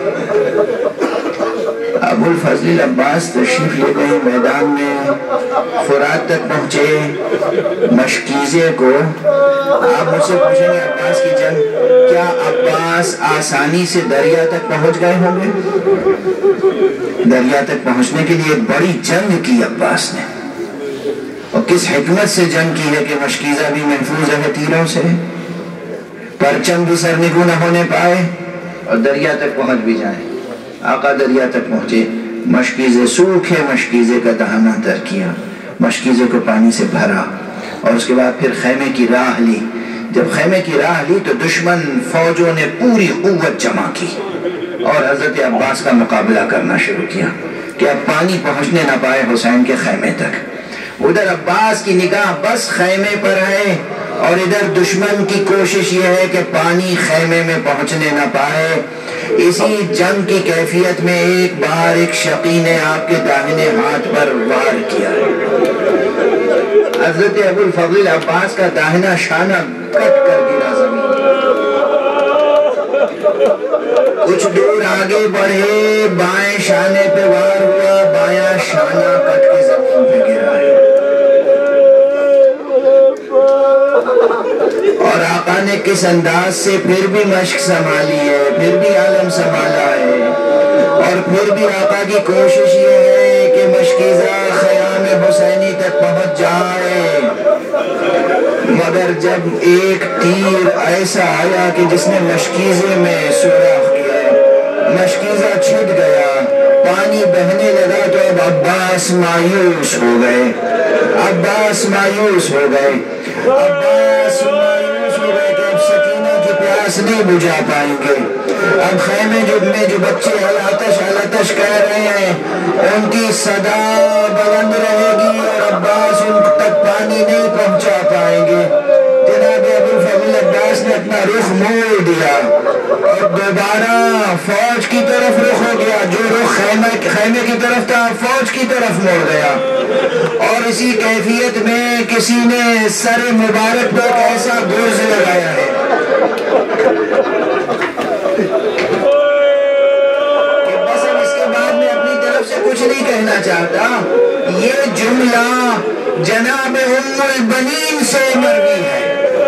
ابو الفضل عباس تشریف لے گئے میدان میں, فرات تک پہنچے, مشکیزے کو. آپ مجھ سے پوچھیں گے عباس کی جنگ, کیا عباس آسانی سے دریا تک پہنچ گئے ہوں گے؟ دریا تک پہنچنے کے لیے بڑی جنگ کی عباس نے, اور کس حکمت سے جنگ کی ہے کہ مشکیزہ بھی محفوظ ہے تیروں سے, پرچم بھی سرنگو نہ ہونے پائے, اور دریا تک پہنچ بھی جائیں. آقا دریا تک پہنچے, مشکیزے سوکھے مشکیزے کا دہانہ تر کیا, مشکیزے کو پانی سے بھرا, اور اس کے بعد پھر خیمے کی راہ لی. جب خیمے کی راہ لی تو دشمن فوجوں نے پوری قوت جمع کی اور حضرت عباس کا مقابلہ کرنا شروع کیا کہ اب پانی پہنچنے نہ پائے حسین کے خیمے تک. ادھر عباس کی نگاہ بس خیمے پر ہے اور ادھر دشمن کی کوشش یہ ہے کہ پانی خیمے میں پہنچنے نہ پائے. اسی جنگ کی کیفیت میں ایک بار ایک شقی نے آپ کے داہنے ہاتھ پر وار کیا. حضرت ابو الفضل عباس کا داہنا شانہ کٹ کر گرا زمین. کچھ دور آگے بڑھے, بائیں شانے پہ وار ہوا, بایاں شانہ کٹ کس انداز سے پھر بھی مشق سنبھالی ہے، پھر بھی عالم سنبھالا ہے، اور پھر بھی آقا کی کوشش یہ ہے کہ مشکیزہ خیام حسینی تک پہنچ جائے، مگر جب ایک تیر ایسا آیا کہ جس نے مشکیزے میں سوراخ کیا، مشکیزہ چھٹ گیا، پانی بہنے لگا، تو اب عباس مایوس ہو گئے، عباس مایوس ہو گئے عباس مایوس ہو گئے کہ اب سکینہ کی پیاس نہیں بجھا پائیں گے، اب خیمے جو میں جو بچے الاتش الاتش کہہ رہے ہیں ان کی صدا بلند رہے گی اور عباس ان تک پانی نہیں پہنچا پائیں گے۔ جناب ابوالفضل عباس نے اپنا رخ موڑ دیا اور دوبارہ فوج کی طرف رخ ہو گیا، جو رخ خیمے خیمے کی طرف تھا فوج کی طرف موڑ گیا، اور اسی کیفیت میں کسی نے سر مبارک پر ایک ایسا گرز لگایا ہے کہ بس اب اس کے بعد میں اپنی طرف سے کچھ نہیں کہنا چاہتا۔ یہ جملہ جناب ام البنین سے مروی ہے،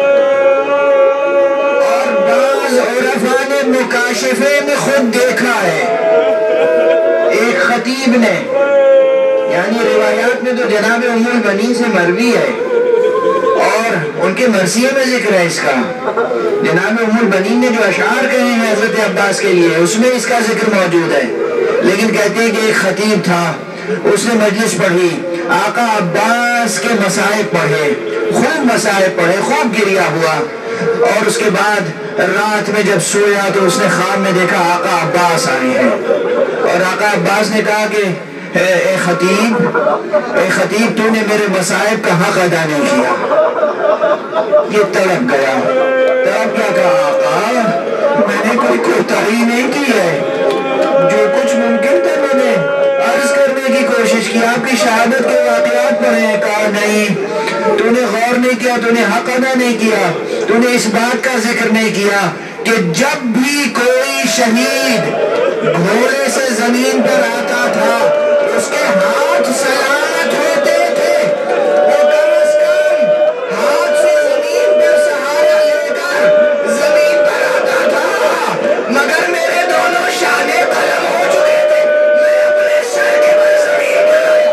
اور بعض عرفاء نے مکاشفے میں خود دیکھا ہے، ایک خطیب نے، یعنی روایات میں تو جناب ام البنین سے مروی ہے اور ان کے مرثیے میں ذکر ہے اس کا۔ جناب ام البنین نے جو اشعار کہے ہیں حضرت عباس کے لیے اس میں اس کا ذکر موجود ہے، لیکن کہتے ہیں کہ ایک خطیب تھا، اس نے مجلس پڑھی، آقا عباس کے مصائب پڑھے، خوب مصائب پڑھے، خوب گریا ہوا، اور اس کے بعد رات میں جب سویا تو اس نے خواب میں دیکھا آقا عباس آئے ہیں، اور آقا عباس نے کہا کہ اے خطیب اے خطیب تو نے میرے مصائب کا حق ادا نہیں کیا۔ یہ تڑپ گیا، تب کیا کہا آقا میں نے کوئی کوتاہی نہیں کی ہے، جو کچھ ممکن تھا میں نے عرض کرنے کی کوشش کی، آپ کی شہادت کے واقعات پڑھے ہیں، کہا نہیں تو نے غور نہیں کیا، تو نے حق ادا نہیں کیا، تو نے اس بات کا ذکر نہیں کیا کہ جب بھی کوئی شہید گھوڑے سے زمین پر آتا تھا اس کے ہاتھ سلامت ہوتے تھے، وہ کم از کم ہاتھ سے زمین پر سہارا لے کر زمین پر آتا تھا، مگر میرے دونوں شانے قلم ہو چکے تھے، میں اپنے سر کے بل زمین پر آیا۔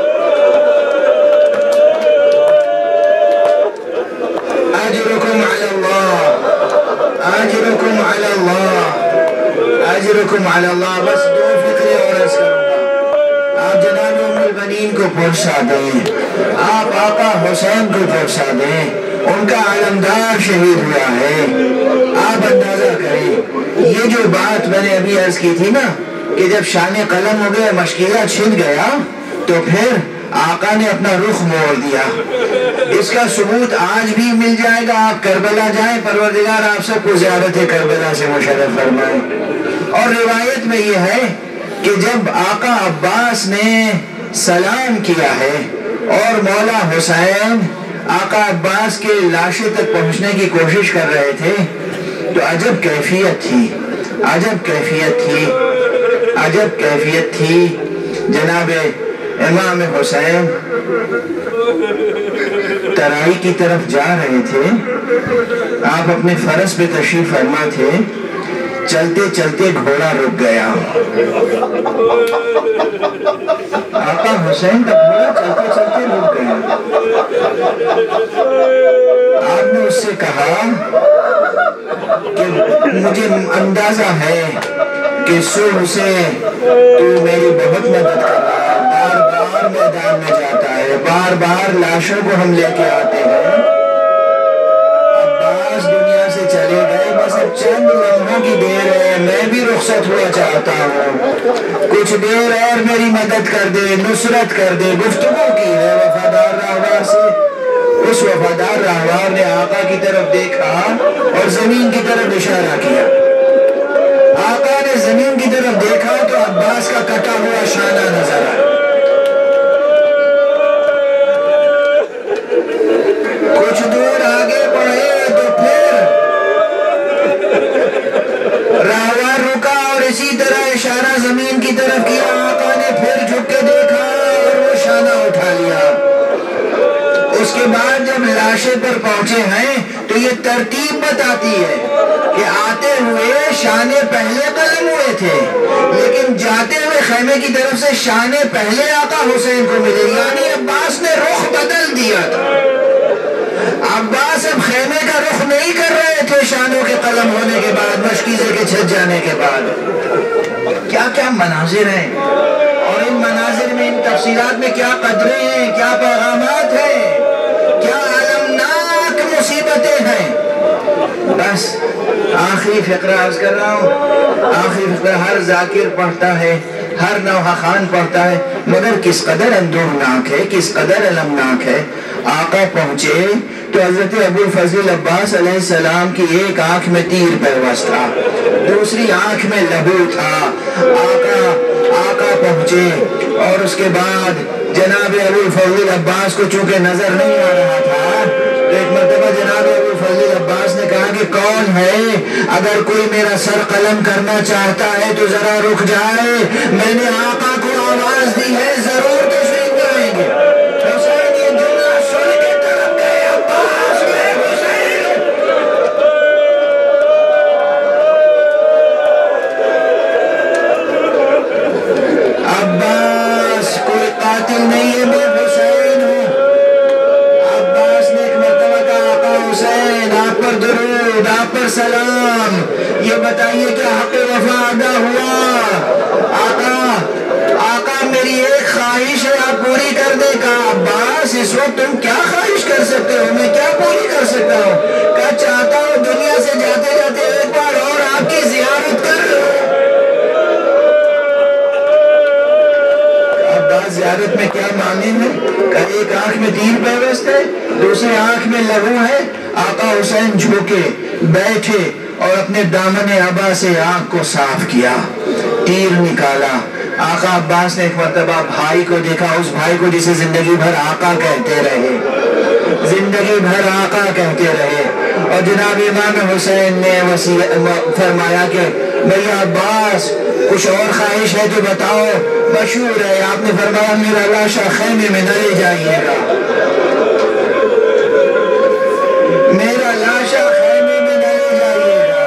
اجرکم علی اللہ، اجرکم علی اللہ، اجرکم علی اللہ۔ بس دو فکرے اور عرض کروں گا، آپ جناب ام البنین کو پرسا دیں، آپ آقا حسین کو پرسا دیں، ان کا علمدار شہید ہوا ہے، آپ اندازہ کریں۔ یہ جو بات میں نے ابھی عرض کی تھی نا کہ جب شان قلم ہو گئے، مشکیزہ چھن گیا، تو پھر آقا نے اپنا رخ موڑ دیا۔ اس کا ثبوت آج بھی مل جائے گا، آپ کربلا جائیں، پروردگار آپ سب کو زیارت کربلا سے مشرف فرمائے۔ اور روایت میں یہ ہے کہ جب آقا عباس نے سلام کیا ہے اور مولا حسین آقا عباس کے لاشے تک پہنچنے کی کوشش کر رہے تھے تو عجب کیفیت تھی، عجب کیفیت تھی، عجب کیفیت تھی۔ جناب امام حسین ترائی کی طرف جا رہے تھے، آپ اپنے فرس پہ تشریف فرما تھے، چلتے چلتے گھوڑا رک گیا، آقا حسین کا گھوڑا چلتے چلتے رک گیا۔ آپ نے اس سے کہا کہ مجھے اندازہ ہے کہ صبح سے تو میری بہت مدد کر رہا ہے، بار بار میدان میں جاتا ہے، بار بار لاشوں کو ہم لے کے آتے ہیں، عباس دنیا سے چلے گئے، بس اب چند لمحوں کی دیر ہے، میں بھی رخصت ہوا چاہتا ہوں، کچھ دیر اور میری مدد کر دے، نصرت کر دے۔ گفتگو کی ہے وفادار راہوار سے، اس وفادار راہوار نے آقا کی طرف دیکھا اور زمین کی طرف اشارہ کیا۔ آقا نے زمین کی طرف دیکھا تو عباس کا کٹا ہوا شانہ نظر آیا۔ کچھ دور آگے بڑھے تو پھر راہوار رکا اور اسی طرح اشارہ زمین کی طرف کیا، آقا نے پھر جھک کے دیکھا اور وہ شانہ اٹھا لیا۔ اس کے بعد جب لاشے پر پہنچے ہیں تو یہ ترتیب بتاتی ہے کہ آتے ہوئے شانے پہلے قلم ہوئے تھے، لیکن جاتے ہوئے خیمے کی طرف سے شانے پہلے آقا حسین کو ملے، یعنی عباس نے رخ بدل دیا تھا۔ عباس اب خیمے کا رخ نہیں کر رہے تھے شانوں کے قلم ہونے کے بعد، مشکیزے کے چھت جانے کے بعد۔ کیا کیا مناظر ہیں، اور ان مناظر میں، ان تفصیلات میں کیا قدریں ہیں، کیا پیغامات ہیں، کیا علمناک مصیبتیں ہیں۔ بس آخری فقرہ عرض کر رہا ہوں، آخری فقرہ ہر ذاکر پڑھتا ہے، ہر نوحہ خان پڑھتا ہے، مگر کس قدر اندوہناک ہے، کس قدر علمناک ہے۔ آقا پہنچے تو حضرت ابو الفضل عباس علیہ السلام کی ایک آنکھ میں تیر پیوست تھا، دوسری آنکھ میں لہو تھا۔ آقا آقا پہنچے اور اس کے بعد جناب ابو الفضل عباس کو چونکہ نظر نہیں آ رہا تھا، تو ایک مرتبہ جناب ابو الفضل عباس نے کہا کہ کون ہے، اگر کوئی میرا سر قلم کرنا چاہتا ہے تو ذرا رک جائے، میں نے آقا کو آواز دی ہے، ضرور تشریف لائیں گے۔ حسین یہ جملہ سن کے طرف گئے، عباس میں حسین۔ عباس کوئی قاتل نہیں ہے، میں حسین ہوں۔ عباس نے ایک مرتبہ کہا آقا حسین آپ پر درود، آپ پر سلام، یہ بتائیے کیا حق وفا ادا ہوا؟ آقا آقا میری ایک خواہش ہے، آپ پوری کر دیں۔ کہا عباس اس وقت تم کیا خواہش کر سکتے ہو، میں کیا پوری کر سکتا ہوں؟ کہا چاہتا ہوں دنیا سے جاتے جاتے ایک بار اور آپ کی زیارت کر لوں۔ عباس زیارت میں کیا معنی ہے؟ کہ ایک آنکھ میں تیر پیوست ہے، دوسری آنکھ میں لہو ہے۔ آقا حسین جھوکے بیٹھے اور اپنے دامن عبا سے آنکھ کو صاف کیا، تیر نکالا۔ آقا عباس نے ایک مرتبہ بھائی کو دیکھا، اس بھائی کو جسے زندگی بھر آقا کہتے رہے، زندگی بھر آقا کہتے رہے، اور جناب امام حسین نے فرمایا کہ بھیا عباس کچھ اور خواہش ہے تو بتاؤ، مشہور ہے۔ آپ نے فرمایا میرا لاشا خیمے میں نہ لے جائیے گا، میرا لاشا خیمے میں نہ لے جائیے گا۔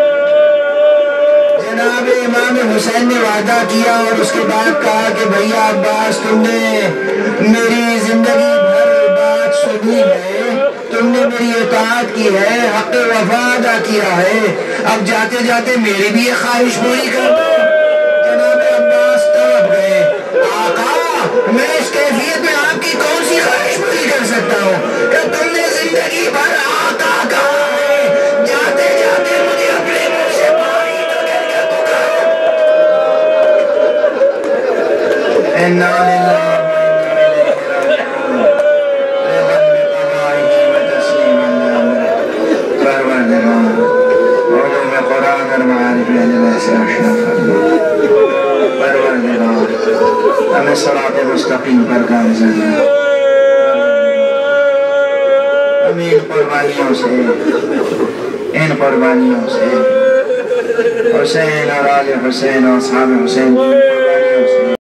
جناب امام حسین نے وعدہ کیا اور اس کے بعد کہا کہ بھیا عباس تم نے میری زندگی بھر بات سنی ہے، تم نے میری اطاعت کی ہے، حق وفا ادا کیا ہے، اب جاتے جاتے میری بھی یہ خواہش پوری کر دو۔ جناب عباس تڑپ گئے، آقا میں اس کیفیت میں آپ کی کون سی خواہش پوری کر سکتا ہوں کہ تم نے زندگی بھر آقا کہا ہے، جاتے جاتے مجھے اپنے منہ سے بھائی تو کہہ کے پکارو۔ اِنَّا لِلَّهِ ہمیں صراط مستقیم پر گامزن ہمیں ان قربانیوں سے ان قربانیوں سے حسین اور آل حسین اور اصحاب حسین